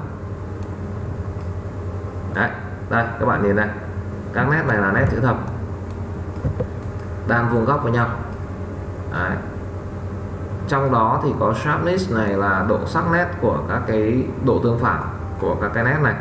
Đấy, đây các bạn nhìn này, các nét này là nét chữ thập đan vuông góc với nhau. Đấy. Trong đó thì có sharpness này là độ sắc nét của các cái độ tương phản của các cái nét này,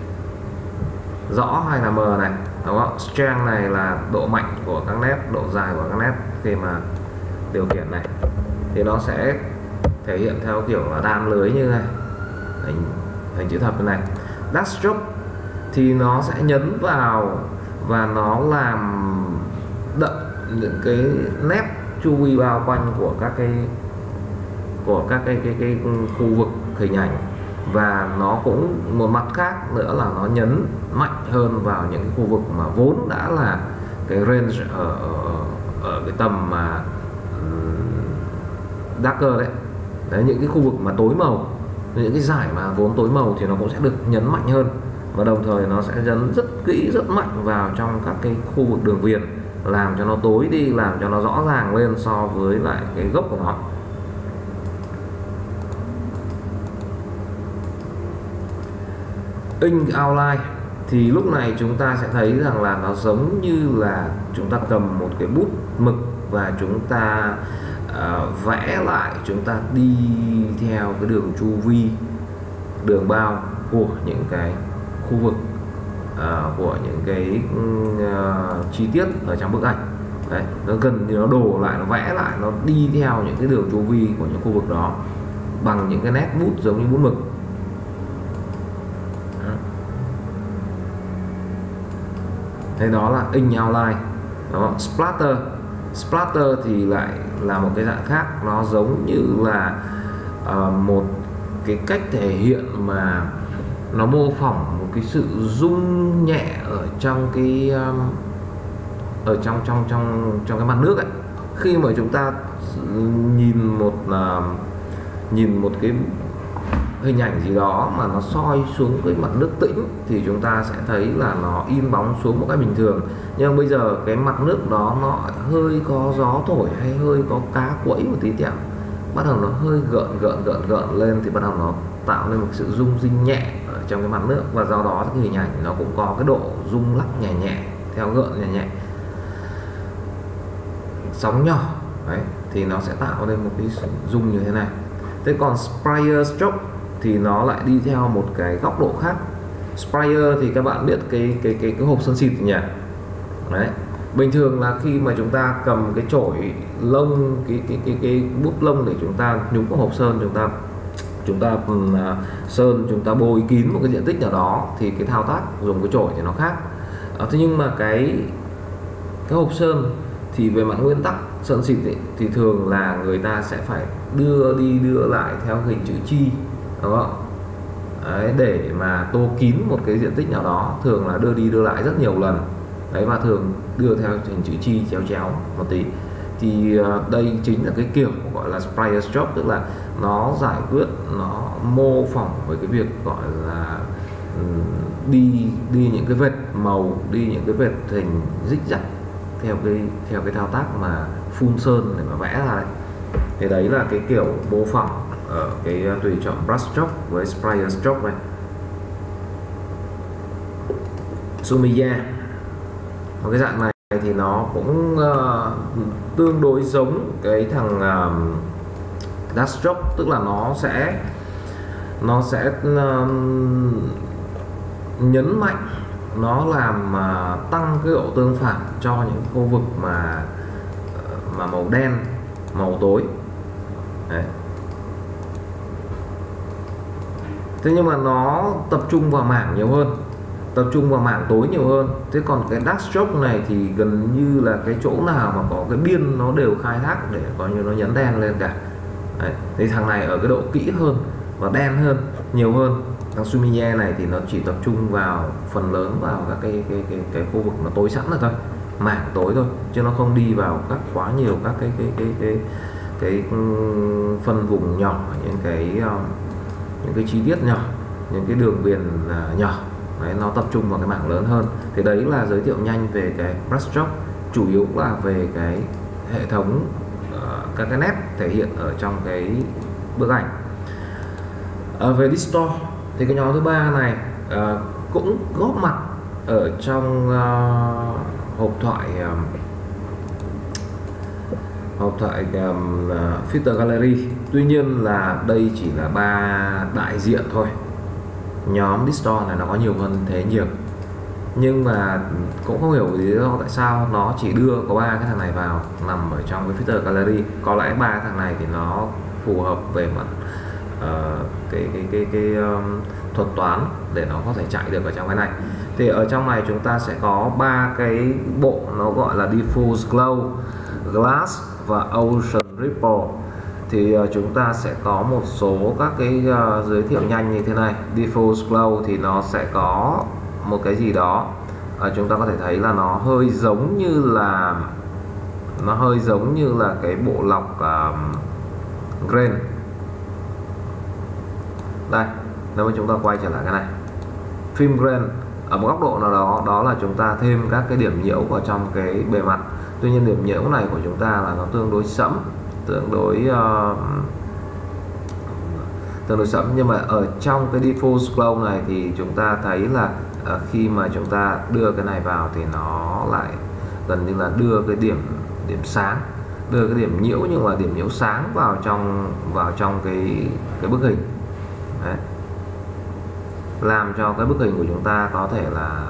rõ hay là mờ này, đúng không? Strength này là độ mạnh của các nét, độ dài của các nét khi mà điều khiển này, thì nó sẽ thể hiện theo kiểu là đan lưới như này, hình chữ thập như này. Dark stroke thì nó sẽ nhấn vào và nó làm đậm những cái nét chu vi bao quanh của các cái khu vực hình ảnh, và nó cũng một mặt khác nữa là nó nhấn mạnh hơn vào những cái khu vực mà vốn đã là cái range ở cái tầm mà darker đấy. Đấy, những cái khu vực mà tối màu, những cái giải mà vốn tối màu thì nó cũng sẽ được nhấn mạnh hơn và đồng thời nó sẽ nhấn rất kỹ, rất mạnh vào trong các cái khu vực đường viền, làm cho nó tối đi, làm cho nó rõ ràng lên so với lại cái gốc của nó. Ink outline thì lúc này chúng ta sẽ thấy rằng là nó giống như là chúng ta cầm một cái bút mực và chúng ta vẽ lại, chúng ta đi theo cái đường chu vi, đường bao của những cái khu vực, của những cái chi tiết ở trong bức ảnh. Đấy, nó gần như nó đổ lại, nó vẽ lại, nó đi theo những cái đường chu vi của những khu vực đó bằng những cái nét bút giống như bút mực. Thế đó là ink outline. Đó, splatter. Splatter thì lại là một cái dạng khác, nó giống như là một cái cách thể hiện mà nó mô phỏng một cái sự rung nhẹ ở trong cái ở trong cái mặt nước ấy. Khi mà chúng ta nhìn một cái hình ảnh gì đó mà nó soi xuống cái mặt nước tĩnh thì chúng ta sẽ thấy là nó in bóng xuống một cách bình thường, nhưng bây giờ cái mặt nước đó nó hơi có gió thổi hay hơi có cá quẫy một tí tẹo, bắt đầu nó hơi gợn lên thì bắt đầu nó tạo nên một sự rung rinh nhẹ ở trong cái mặt nước, và do đó cái hình ảnh nó cũng có cái độ rung lắc nhẹ nhẹ theo gợn nhẹ nhẹ, sóng nhỏ đấy, thì nó sẽ tạo nên một cái rung như thế này. Thế còn sprayer stroke thì nó lại đi theo một cái góc độ khác. Sprayer thì các bạn biết cái hộp sơn xịt nhỉ? Đấy. Bình thường là khi mà chúng ta cầm cái chổi lông, cái bút lông để chúng ta nhúng vào hộp sơn, chúng ta sơn, chúng ta bôi kín một cái diện tích nào đó thì cái thao tác dùng cái chổi thì nó khác. Thế nhưng mà cái hộp sơn thì về mặt nguyên tắc sơn xịt thì thường là người ta sẽ phải đưa đi đưa lại theo hình chữ chi, đúng không? Đấy, để mà tô kín một cái diện tích nào đó, thường là đưa đi đưa lại rất nhiều lần đấy, và thường đưa theo hình chữ chi chéo chéo một tí. Thì đây chính là cái kiểu gọi là sprayer stroke, tức là nó giải quyết, nó mô phỏng với cái việc gọi là đi những cái vệt màu, đi những cái vệt hình rích rắc theo cái thao tác mà phun sơn để mà vẽ ra đấy. Thì đấy là cái kiểu mô phỏng ở cái tùy chọn brush stroke với sprayer stroke này. Sumiya, một cái dạng này thì nó cũng tương đối giống cái thằng dash stroke, tức là nó sẽ nhấn mạnh, nó làm tăng cái độ tương phản cho những khu vực mà màu đen, màu tối đấy. Thế nhưng mà nó tập trung vào mảng nhiều hơn, tập trung vào mảng tối nhiều hơn. Thế còn cái dark stroke này thì gần như là cái chỗ nào mà có cái biên nó đều khai thác để coi như nó nhấn đen lên cả đấy. Thì thằng này ở cái độ kỹ hơn và đen hơn, nhiều hơn. Thằng Sumiya này thì nó chỉ tập trung vào phần lớn vào các cái khu vực nó tối sẵn rồi thôi, mảng tối thôi, chứ nó không đi vào các quá nhiều các cái phân vùng nhỏ, những cái chi tiết nhỏ, những cái đường viền nhỏ đấy, nó tập trung vào cái mảng lớn hơn. Thì đấy là giới thiệu nhanh về cái brush stroke, chủ yếu là về cái hệ thống các cái nét thể hiện ở trong cái bức ảnh. Về distort thì cái nhóm thứ ba này cũng góp mặt ở trong hộp thoại Filter Gallery. Tuy nhiên là đây chỉ là 3 đại diện thôi. Nhóm distort này nó có nhiều hơn thế nhiều, nhưng mà cũng không hiểu lý do tại sao nó chỉ đưa có 3 cái thằng này vào nằm ở trong cái Filter Gallery. Có lẽ 3 thằng này thì nó phù hợp về mặt cái thuật toán để nó có thể chạy được ở trong cái này. Thì ở trong này chúng ta sẽ có 3 cái bộ, nó gọi là Diffuse Glow, Glass và Ocean Ripple. Thì chúng ta sẽ có một số các cái giới thiệu nhanh như thế này. Diffuse Glow thì nó sẽ có một cái gì đó chúng ta có thể thấy là nó hơi giống như là cái bộ lọc grain. Đây, nếu mà chúng ta quay trở lại cái này, film grain ở một góc độ nào đó, đó là chúng ta thêm các cái điểm nhiễu vào trong cái bề mặt. Tuy nhiên điểm nhiễu này của chúng ta là nó tương đối sẫm, tương đối sẫm, nhưng mà ở trong cái diffuse glow này thì chúng ta thấy là khi mà chúng ta đưa cái này vào thì nó lại gần như là đưa cái điểm sáng, đưa cái điểm nhiễu nhưng mà điểm nhiễu sáng vào trong cái bức hình. Đấy. Làm cho cái bức hình của chúng ta có thể là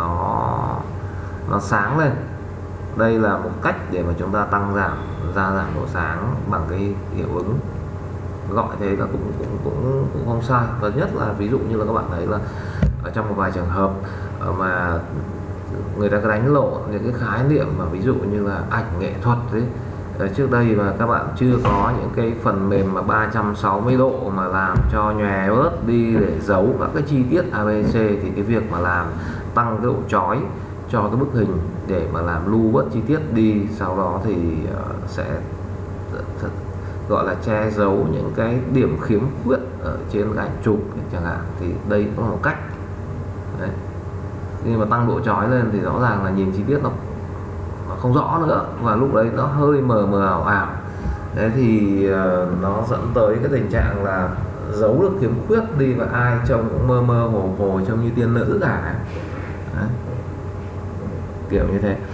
nó sáng lên. Đây là một cách để mà chúng ta tăng giảm độ sáng bằng cái hiệu ứng, gọi thế là cũng không sai. Và nhất là ví dụ như là các bạn thấy là ở trong một vài trường hợp mà người ta có đánh lộn những cái khái niệm mà ví dụ như là ảnh nghệ thuật ấy. Trước đây mà các bạn chưa có những cái phần mềm mà 360 độ mà làm cho nhòe bớt đi để giấu các cái chi tiết ABC, thì cái việc mà làm tăng cái độ chói cho cái bức hình để mà làm lưu bớt chi tiết đi, sau đó thì sẽ gọi là che giấu những cái điểm khiếm khuyết ở trên ảnh chụp chẳng hạn, thì đây cũng là một cách. Đấy. Nhưng mà tăng độ chói lên thì rõ ràng là nhìn chi tiết nó không rõ nữa, và lúc đấy nó hơi mờ ảo. Thế thì nó dẫn tới cái tình trạng là giấu được khiếm khuyết đi, và ai trông cũng mơ hồ trông như tiên nữ cả. Đấy. Kiểu như thế.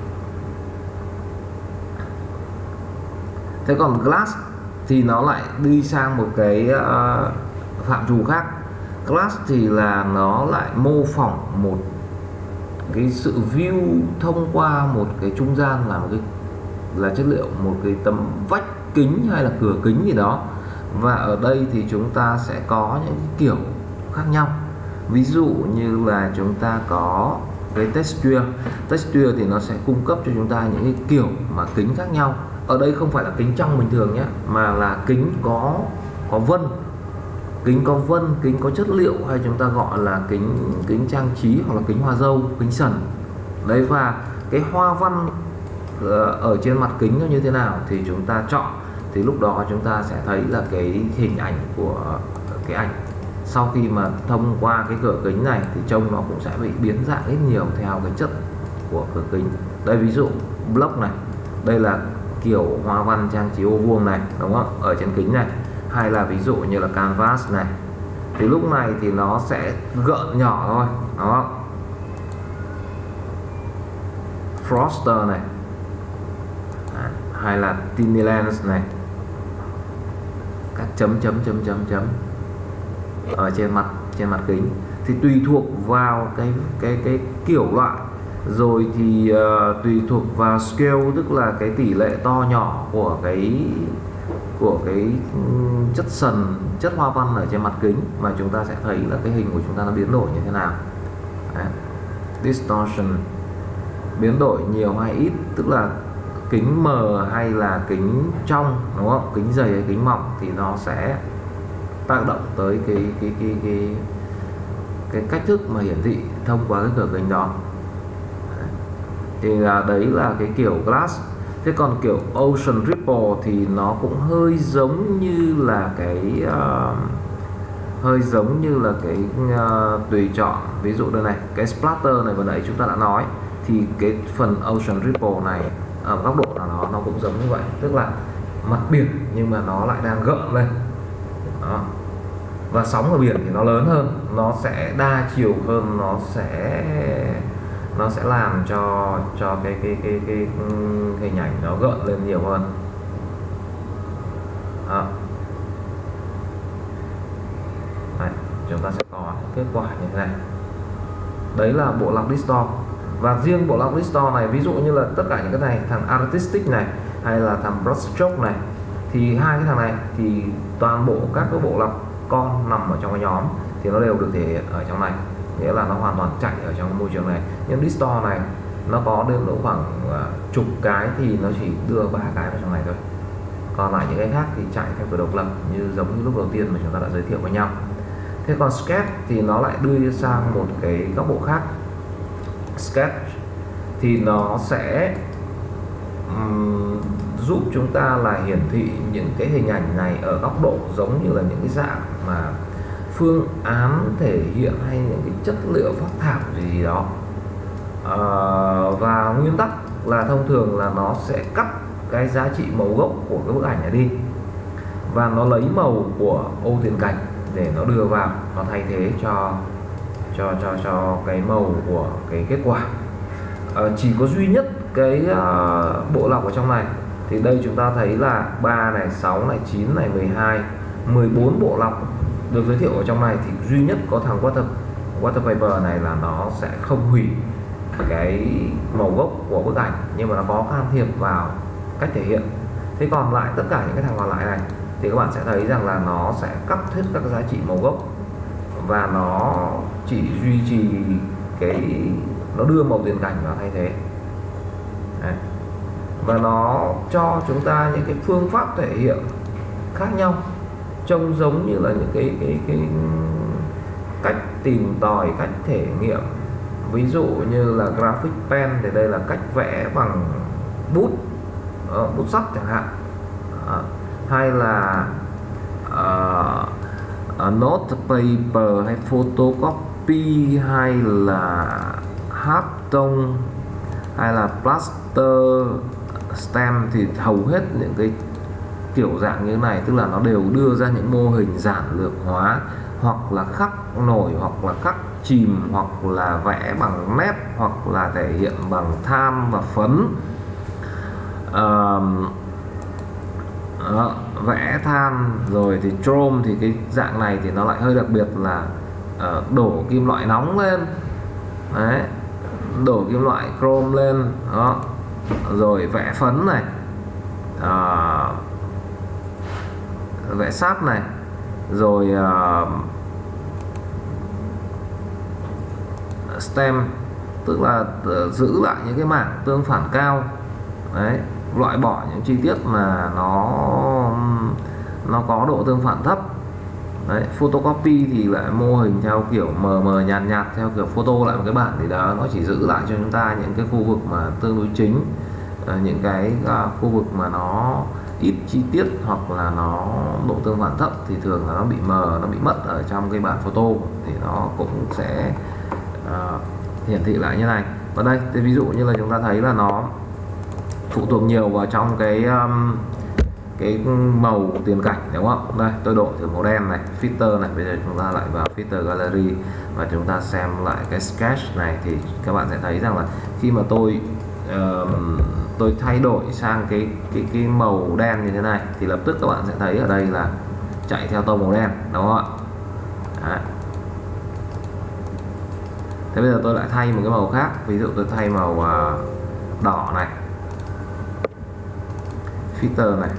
Thế còn glass thì nó lại đi sang một cái phạm trù khác. Glass thì là nó lại mô phỏng một cái sự view thông qua một cái trung gian, là chất liệu một cái tấm vách kính hay là cửa kính gì đó. Và ở đây thì chúng ta sẽ có những cái kiểu khác nhau. Ví dụ như là chúng ta có cái texture thì nó sẽ cung cấp cho chúng ta những cái kiểu mà kính khác nhau. Ở đây không phải là kính trong bình thường nhé, mà là kính có vân, kính có vân, kính có chất liệu, hay chúng ta gọi là kính trang trí, hoặc là kính hoa dâu, kính sần. Đấy, và cái hoa văn ở trên mặt kính nó như thế nào thì chúng ta chọn, thì lúc đó chúng ta sẽ thấy là cái hình ảnh của cái ảnh sau khi mà thông qua cái cửa kính này thì trông nó cũng sẽ bị biến dạng ít nhiều theo cái chất của cửa kính. Đây ví dụ block này, đây là kiểu hoa văn trang trí ô vuông này, đúng không, ở trên kính này. Hay là ví dụ như là canvas này, thì lúc này thì nó sẽ gợn nhỏ thôi, đó. Froster này, hay là tiny lens này, các chấm ở trên mặt kính, thì tùy thuộc vào cái kiểu loại, rồi thì tùy thuộc vào scale, tức là cái tỷ lệ to nhỏ của cái chất sần, chất hoa văn ở trên mặt kính, mà chúng ta sẽ thấy là cái hình của chúng ta nó biến đổi như thế nào. Đấy. Distortion, biến đổi nhiều hay ít, tức là kính mờ hay là kính trong, đúng không, kính dày hay kính mỏng, thì nó sẽ tác động tới cái cách thức mà hiển thị thông qua cái cửa kính đó. Thì đấy là cái kiểu glass. Thế còn kiểu ocean ripple thì nó cũng hơi giống như là cái tùy chọn. Ví dụ đây này, cái splatter này vừa nãy chúng ta đã nói, thì cái phần ocean ripple này ở góc độ nào nó cũng giống như vậy, tức là mặt biển nhưng mà nó lại đang gợn lên đó. Và sóng ở biển thì nó lớn hơn, nó sẽ đa chiều hơn, nó sẽ làm cho cái hình ảnh nó gợn lên nhiều hơn đó. Đấy, chúng ta sẽ có kết quả như thế này. Đấy là bộ lọc distort. Và riêng bộ lọc distort này, ví dụ như là tất cả những cái này, thằng artistic này hay là thằng brushstroke này, thì hai cái thằng này thì toàn bộ các cái bộ lọc con nằm ở trong cái nhóm thì nó đều được thể hiện ở trong này, nghĩa là nó hoàn toàn chạy ở trong cái môi trường này. Nhưng distort này nó có đến độ khoảng chục cái thì nó chỉ đưa 3 cái vào trong này thôi, còn lại những cái khác thì chạy theo cửa độc lập, như giống như lúc đầu tiên mà chúng ta đã giới thiệu với nhau. Thế còn sketch thì nó lại đưa sang một cái góc độ khác. Sketch thì nó sẽ giúp chúng ta là hiển thị những cái hình ảnh này ở góc độ giống như là những cái dạng mà phương án thể hiện hay những cái chất liệu phác thảo gì đó. Và nguyên tắc là thông thường là nó sẽ cắt cái giá trị màu gốc của cái bức ảnh này đi và nó lấy màu của ô tiền cảnh để nó đưa vào, nó thay thế cho cái màu của cái kết quả. Chỉ có duy nhất cái bộ lọc ở trong này thì đây chúng ta thấy là 3 này, 6 này, 9 này, 12, 14 bộ lọc được giới thiệu ở trong này, thì duy nhất có thằng Waterpaper này là nó sẽ không hủy cái màu gốc của bức ảnh, nhưng mà nó có can thiệp vào cách thể hiện. Thế còn lại tất cả những cái thằng còn lại này thì các bạn sẽ thấy rằng là nó sẽ cắt hết các giá trị màu gốc và nó chỉ duy trì cái, nó đưa màu tiền cảnh vào thay thế. Đấy. Và nó cho chúng ta những cái phương pháp thể hiện khác nhau, trông giống như là những cái cách tìm tòi, cách thể nghiệm. Ví dụ như là graphic pen thì đây là cách vẽ bằng bút sắt chẳng hạn, hay là note paper hay photocopy hay là halftone hay là plaster stamp, thì hầu hết những cái kiểu dạng như thế này tức là nó đều đưa ra những mô hình giản lược hóa, hoặc là khắc nổi, hoặc là khắc chìm, hoặc là vẽ bằng nét, hoặc là thể hiện bằng than và phấn. Vẽ than rồi thì chrome, thì cái dạng này thì nó lại hơi đặc biệt là đổ kim loại nóng lên. Đấy, đổ kim loại chrome lên đó, rồi vẽ phấn này, vẽ sáp này, rồi stem, tức là giữ lại những cái mảng tương phản cao. Đấy, loại bỏ những chi tiết mà nó có độ tương phản thấp. Đấy, photocopy thì lại mô hình theo kiểu mờ mờ nhạt nhạt, theo kiểu photo lại một cái bản thì đó, nó chỉ giữ lại cho chúng ta những cái khu vực mà tương đối chính, những cái khu vực mà nó ít chi tiết hoặc là nó độ tương phản thấp thì thường là nó bị mờ, nó bị mất ở trong cái bản photo, thì nó cũng sẽ hiển thị lại như này. Và đây thì ví dụ như là chúng ta thấy là nó phụ thuộc nhiều vào trong cái màu tiền cảnh, đúng không? Đây tôi đổi thử màu đen này, filter này, bây giờ chúng ta lại vào filter gallery và chúng ta xem lại cái sketch này, thì các bạn sẽ thấy rằng là khi mà tôi thay đổi sang cái màu đen như thế này thì lập tức các bạn sẽ thấy ở đây là chạy theo tông màu đen, đúng không ạ? Đấy. Thế bây giờ tôi lại thay một cái màu khác, ví dụ tôi thay màu đỏ này, filter này.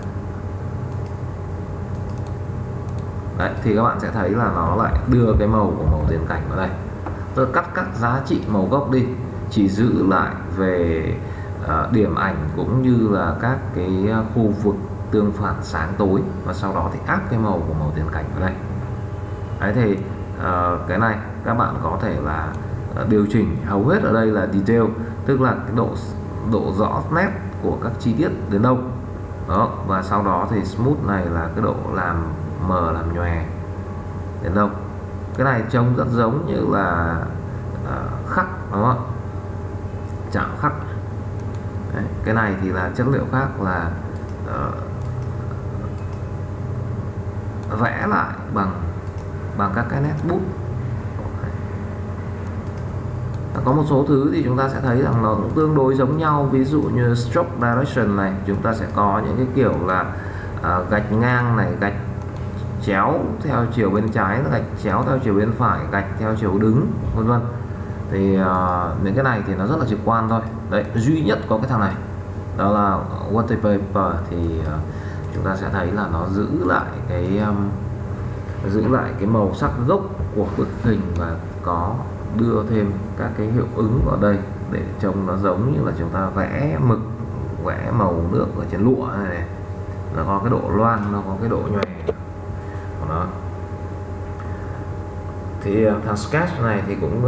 Đấy, thì các bạn sẽ thấy là nó lại đưa cái màu của màu tiền cảnh vào đây. Tôi cắt các giá trị màu gốc đi, chỉ giữ lại về điểm ảnh cũng như là các cái khu vực tương phản sáng tối, và sau đó thì áp cái màu của màu tiền cảnh vào đây. Đấy, thì cái này các bạn có thể là điều chỉnh hầu hết ở đây là detail, tức là cái độ rõ nét của các chi tiết đến đâu đó, và sau đó thì smooth này là cái độ làm mờ, làm nhòe đến đâu. Cái này trông rất giống như là khắc, đúng không? Chạm khắc. Đấy, cái này thì là chất liệu khác là vẽ lại bằng các cái nét bút. Có một số thứ thì chúng ta sẽ thấy rằng nó cũng tương đối giống nhau, ví dụ như stroke direction này, chúng ta sẽ có những cái kiểu là gạch ngang này, gạch chéo theo chiều bên trái, gạch chéo theo chiều bên phải, gạch theo chiều đứng, vân vân. Thì những cái này thì nó rất là trực quan thôi. Đấy, duy nhất có cái thằng này đó là Waterpaper, thì chúng ta sẽ thấy là nó giữ lại cái màu sắc gốc của bức hình và có đưa thêm các cái hiệu ứng vào đây để trông nó giống như là chúng ta vẽ mực, vẽ màu nước ở trên lụa này. Nó có cái độ loang, nó có cái độ nhòe của nó. Thì thằng sketch này thì cũng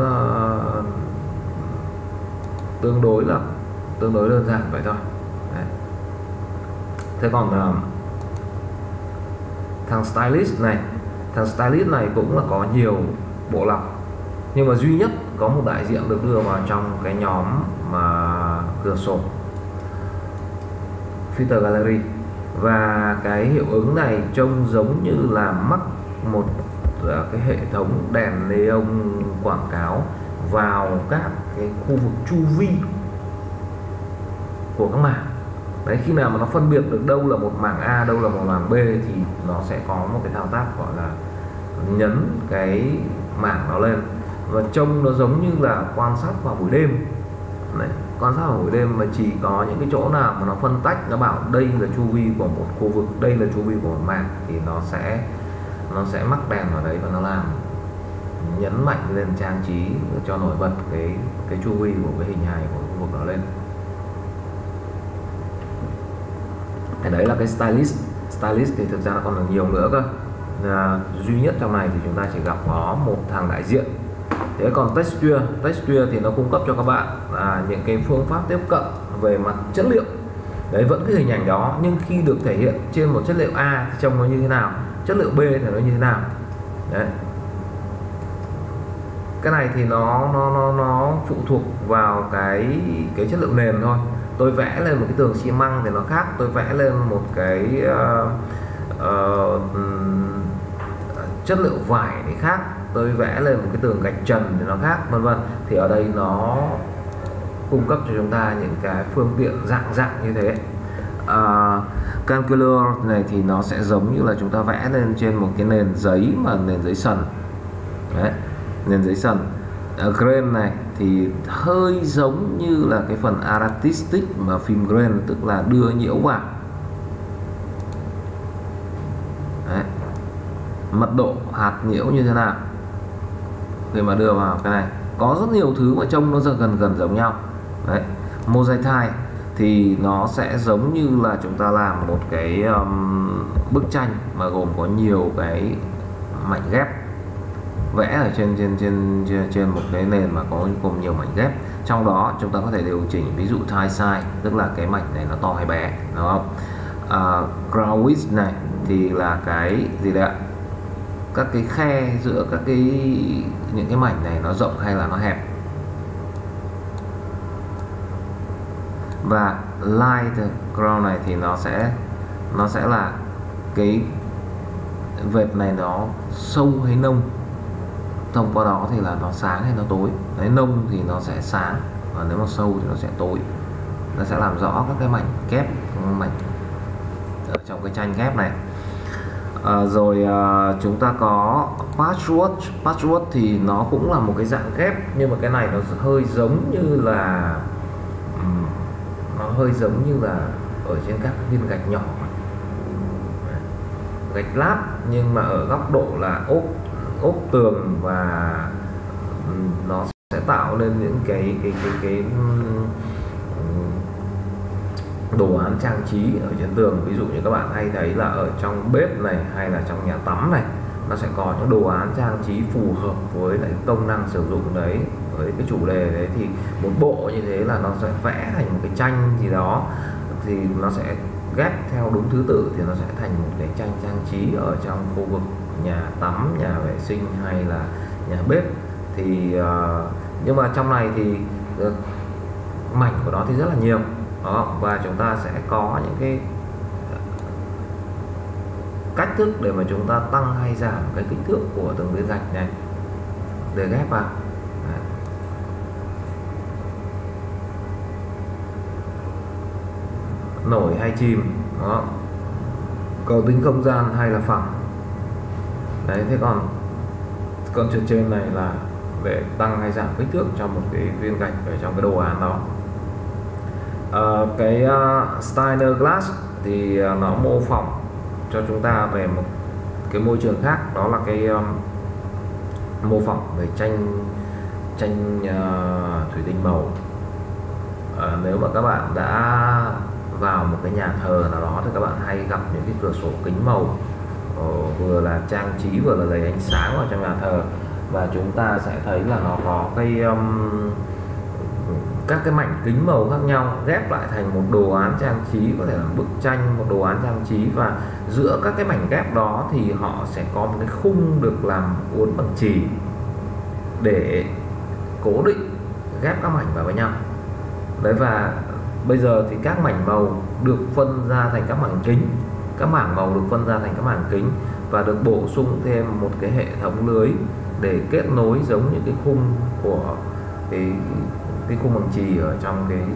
tương đối đơn giản vậy thôi. Đấy. Thế còn thằng stylist này thằng stylist này cũng là có nhiều bộ lọc, nhưng mà duy nhất có một đại diện được đưa vào trong cái nhóm mà cửa sổ filter gallery. Và cái hiệu ứng này trông giống như là mắc một cái hệ thống đèn neon quảng cáo vào các cái khu vực chu vi của các mảng. Đấy, khi nào mà nó phân biệt được đâu là một mảng A, đâu là một mảng B thì nó sẽ có một cái thao tác gọi là nhấn cái mảng nó lên, và trông nó giống như là quan sát vào buổi đêm. Đấy, quan sát vào buổi đêm mà chỉ có những cái chỗ nào mà nó phân tách, nó bảo đây là chu vi của một khu vực, đây là chu vi của một mảng, thì nó sẽ mắc đèn vào đấy và nó làm nhấn mạnh lên trang trí cho nổi bật cái chu vi của cái hình hài của khu vực đó lên. Cái đấy là cái stylist thì thực ra nó còn là nhiều nữa cơ. Duy nhất trong này thì chúng ta chỉ gặp có một thằng đại diện. Thế còn texture thì nó cung cấp cho các bạn những cái phương pháp tiếp cận về mặt chất liệu. Đấy, vẫn cái hình ảnh đó, nhưng khi được thể hiện trên một chất liệu A thì trông nó như thế nào, chất liệu B thì nó như thế nào. Đấy, cái này thì nó phụ thuộc vào cái chất liệu nền thôi. Tôi vẽ lên một cái tường xi măng thì nó khác, tôi vẽ lên một cái chất liệu vải thì khác, tôi vẽ lên một cái tường gạch trần thì nó khác, vân vân. Thì ở đây nó cung cấp cho chúng ta những cái phương tiện dạng như thế. Calculor này thì nó sẽ giống như là chúng ta vẽ lên trên một cái nền giấy, mà nền giấy sần. Đấy, nền giấy sần. Grain này thì hơi giống như là cái phần artistic mà phim grain, tức là đưa nhiễu vào. Đấy, mật độ hạt nhiễu như thế nào khi mà đưa vào cái này, có rất nhiều thứ mà trông nó gần giống nhau. Đấy, mosaic thì nó sẽ giống như là chúng ta làm một cái bức tranh mà gồm có nhiều cái mảnh ghép vẽ ở trên một cái nền mà có gồm nhiều mảnh ghép. Trong đó chúng ta có thể điều chỉnh ví dụ tile size, tức là cái mảnh này nó to hay bé, đúng không? Ground width này thì là cái gì đấy ạ? Các cái khe giữa những cái mảnh này nó rộng hay là nó hẹp. Và light ground này thì nó sẽ là cái vệt này nó sâu hay nông, thông qua đó thì là nó sáng hay nó tối. Đấy, nông thì nó sẽ sáng, và nếu mà sâu thì nó sẽ tối. Nó sẽ làm rõ các cái mảnh ghép, mảnh ở trong cái tranh ghép này. Rồi chúng ta có patchwork thì nó cũng là một cái dạng ghép, nhưng mà cái này nó hơi giống như là ở trên các viên gạch nhỏ, gạch lát, nhưng mà ở góc độ là ốp tường, và nó sẽ tạo nên những cái đồ án trang trí ở trên tường. Ví dụ như các bạn hay thấy là ở trong bếp này hay là trong nhà tắm này, nó sẽ có những đồ án trang trí phù hợp với lại công năng sử dụng đấy, với cái chủ đề đấy. Thì một bộ như thế là nó sẽ vẽ thành một cái tranh gì đó, thì nó sẽ ghép theo đúng thứ tự, thì nó sẽ thành một cái tranh trang trí ở trong khu vực nhà tắm, nhà vệ sinh hay là nhà bếp. Thì nhưng mà trong này thì mảnh của nó thì rất là nhiều đó, và chúng ta sẽ có những cái cách thức để mà chúng ta tăng hay giảm cái kích thước của từng viên gạch này để ghép vào. Đấy, nổi hay chìm đó, cầu tính không gian hay là phẳng. Đấy, thế còn con trượt trên này là để tăng hay giảm kích thước cho một cái viên gạch ở trong cái đồ án đó. Cái Steiner Glass thì nó mô phỏng cho chúng ta về một cái môi trường khác, đó là cái mô phỏng về tranh thủy tinh màu. Nếu mà các bạn đã vào một cái nhà thờ nào đó thì các bạn hay gặp những cái cửa sổ kính màu, vừa là trang trí vừa là lấy ánh sáng vào trong nhà thờ, và chúng ta sẽ thấy là nó có các cái mảnh kính màu khác nhau ghép lại thành một đồ án trang trí, có thể là bức tranh, một đồ án trang trí, và Giữa các cái mảnh ghép đó thì họ sẽ có một cái khung được làm uốn bằng chì để cố định ghép các mảnh vào với nhau. Đấy, và bây giờ thì các mảnh màu được phân ra thành các mảng kính, các mảng màu được phân ra thành các mảng kính và được bổ sung thêm một cái hệ thống lưới để kết nối giống như cái khung của cái khung bằng chì ở trong cái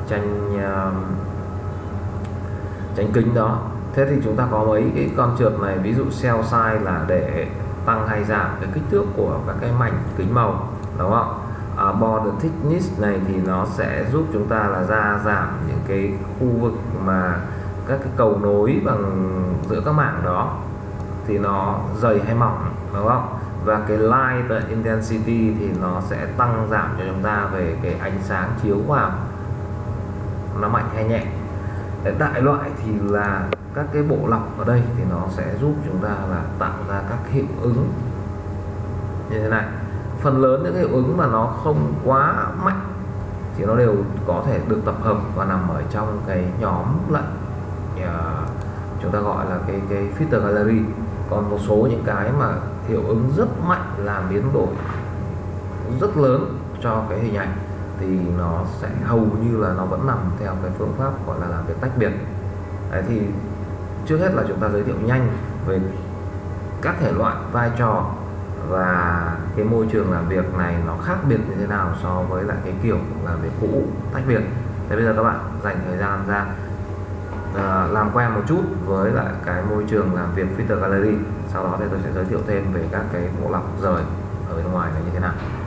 tranh kính đó. Thế thì chúng ta có mấy cái con trượt này, ví dụ cell size là để tăng hay giảm cái kích thước của các cái mảnh kính màu, đúng không? Border thickness này thì nó sẽ giúp chúng ta là giảm những cái khu vực mà các cái cầu nối bằng giữa các mảng đó thì nó dày hay mỏng, đúng không? Và cái light intensity thì nó sẽ tăng giảm cho chúng ta về cái ánh sáng chiếu vào, nó mạnh hay nhẹ. Đại loại thì là các cái bộ lọc ở đây thì nó sẽ giúp chúng ta là tạo ra các hiệu ứng như thế này. Phần lớn những cái hiệu ứng mà nó không quá mạnh thì nó đều có thể được tập hợp và nằm ở trong cái nhóm lệnh chúng ta gọi là cái filter gallery. Còn một số những cái mà hiệu ứng rất mạnh làm biến đổi rất lớn cho cái hình ảnh thì nó sẽ hầu như là nó vẫn nằm theo cái phương pháp gọi là làm việc tách biệt. Đấy, thì trước hết là chúng ta giới thiệu nhanh về các thể loại, vai trò và cái môi trường làm việc này nó khác biệt như thế nào so với lại cái kiểu làm việc cũ tách biệt. Thế bây giờ các bạn dành thời gian ra làm quen một chút với lại cái môi trường làm việc filter gallery, sau đó thì tôi sẽ giới thiệu thêm về các cái bộ lọc rời ở bên ngoài là như thế nào.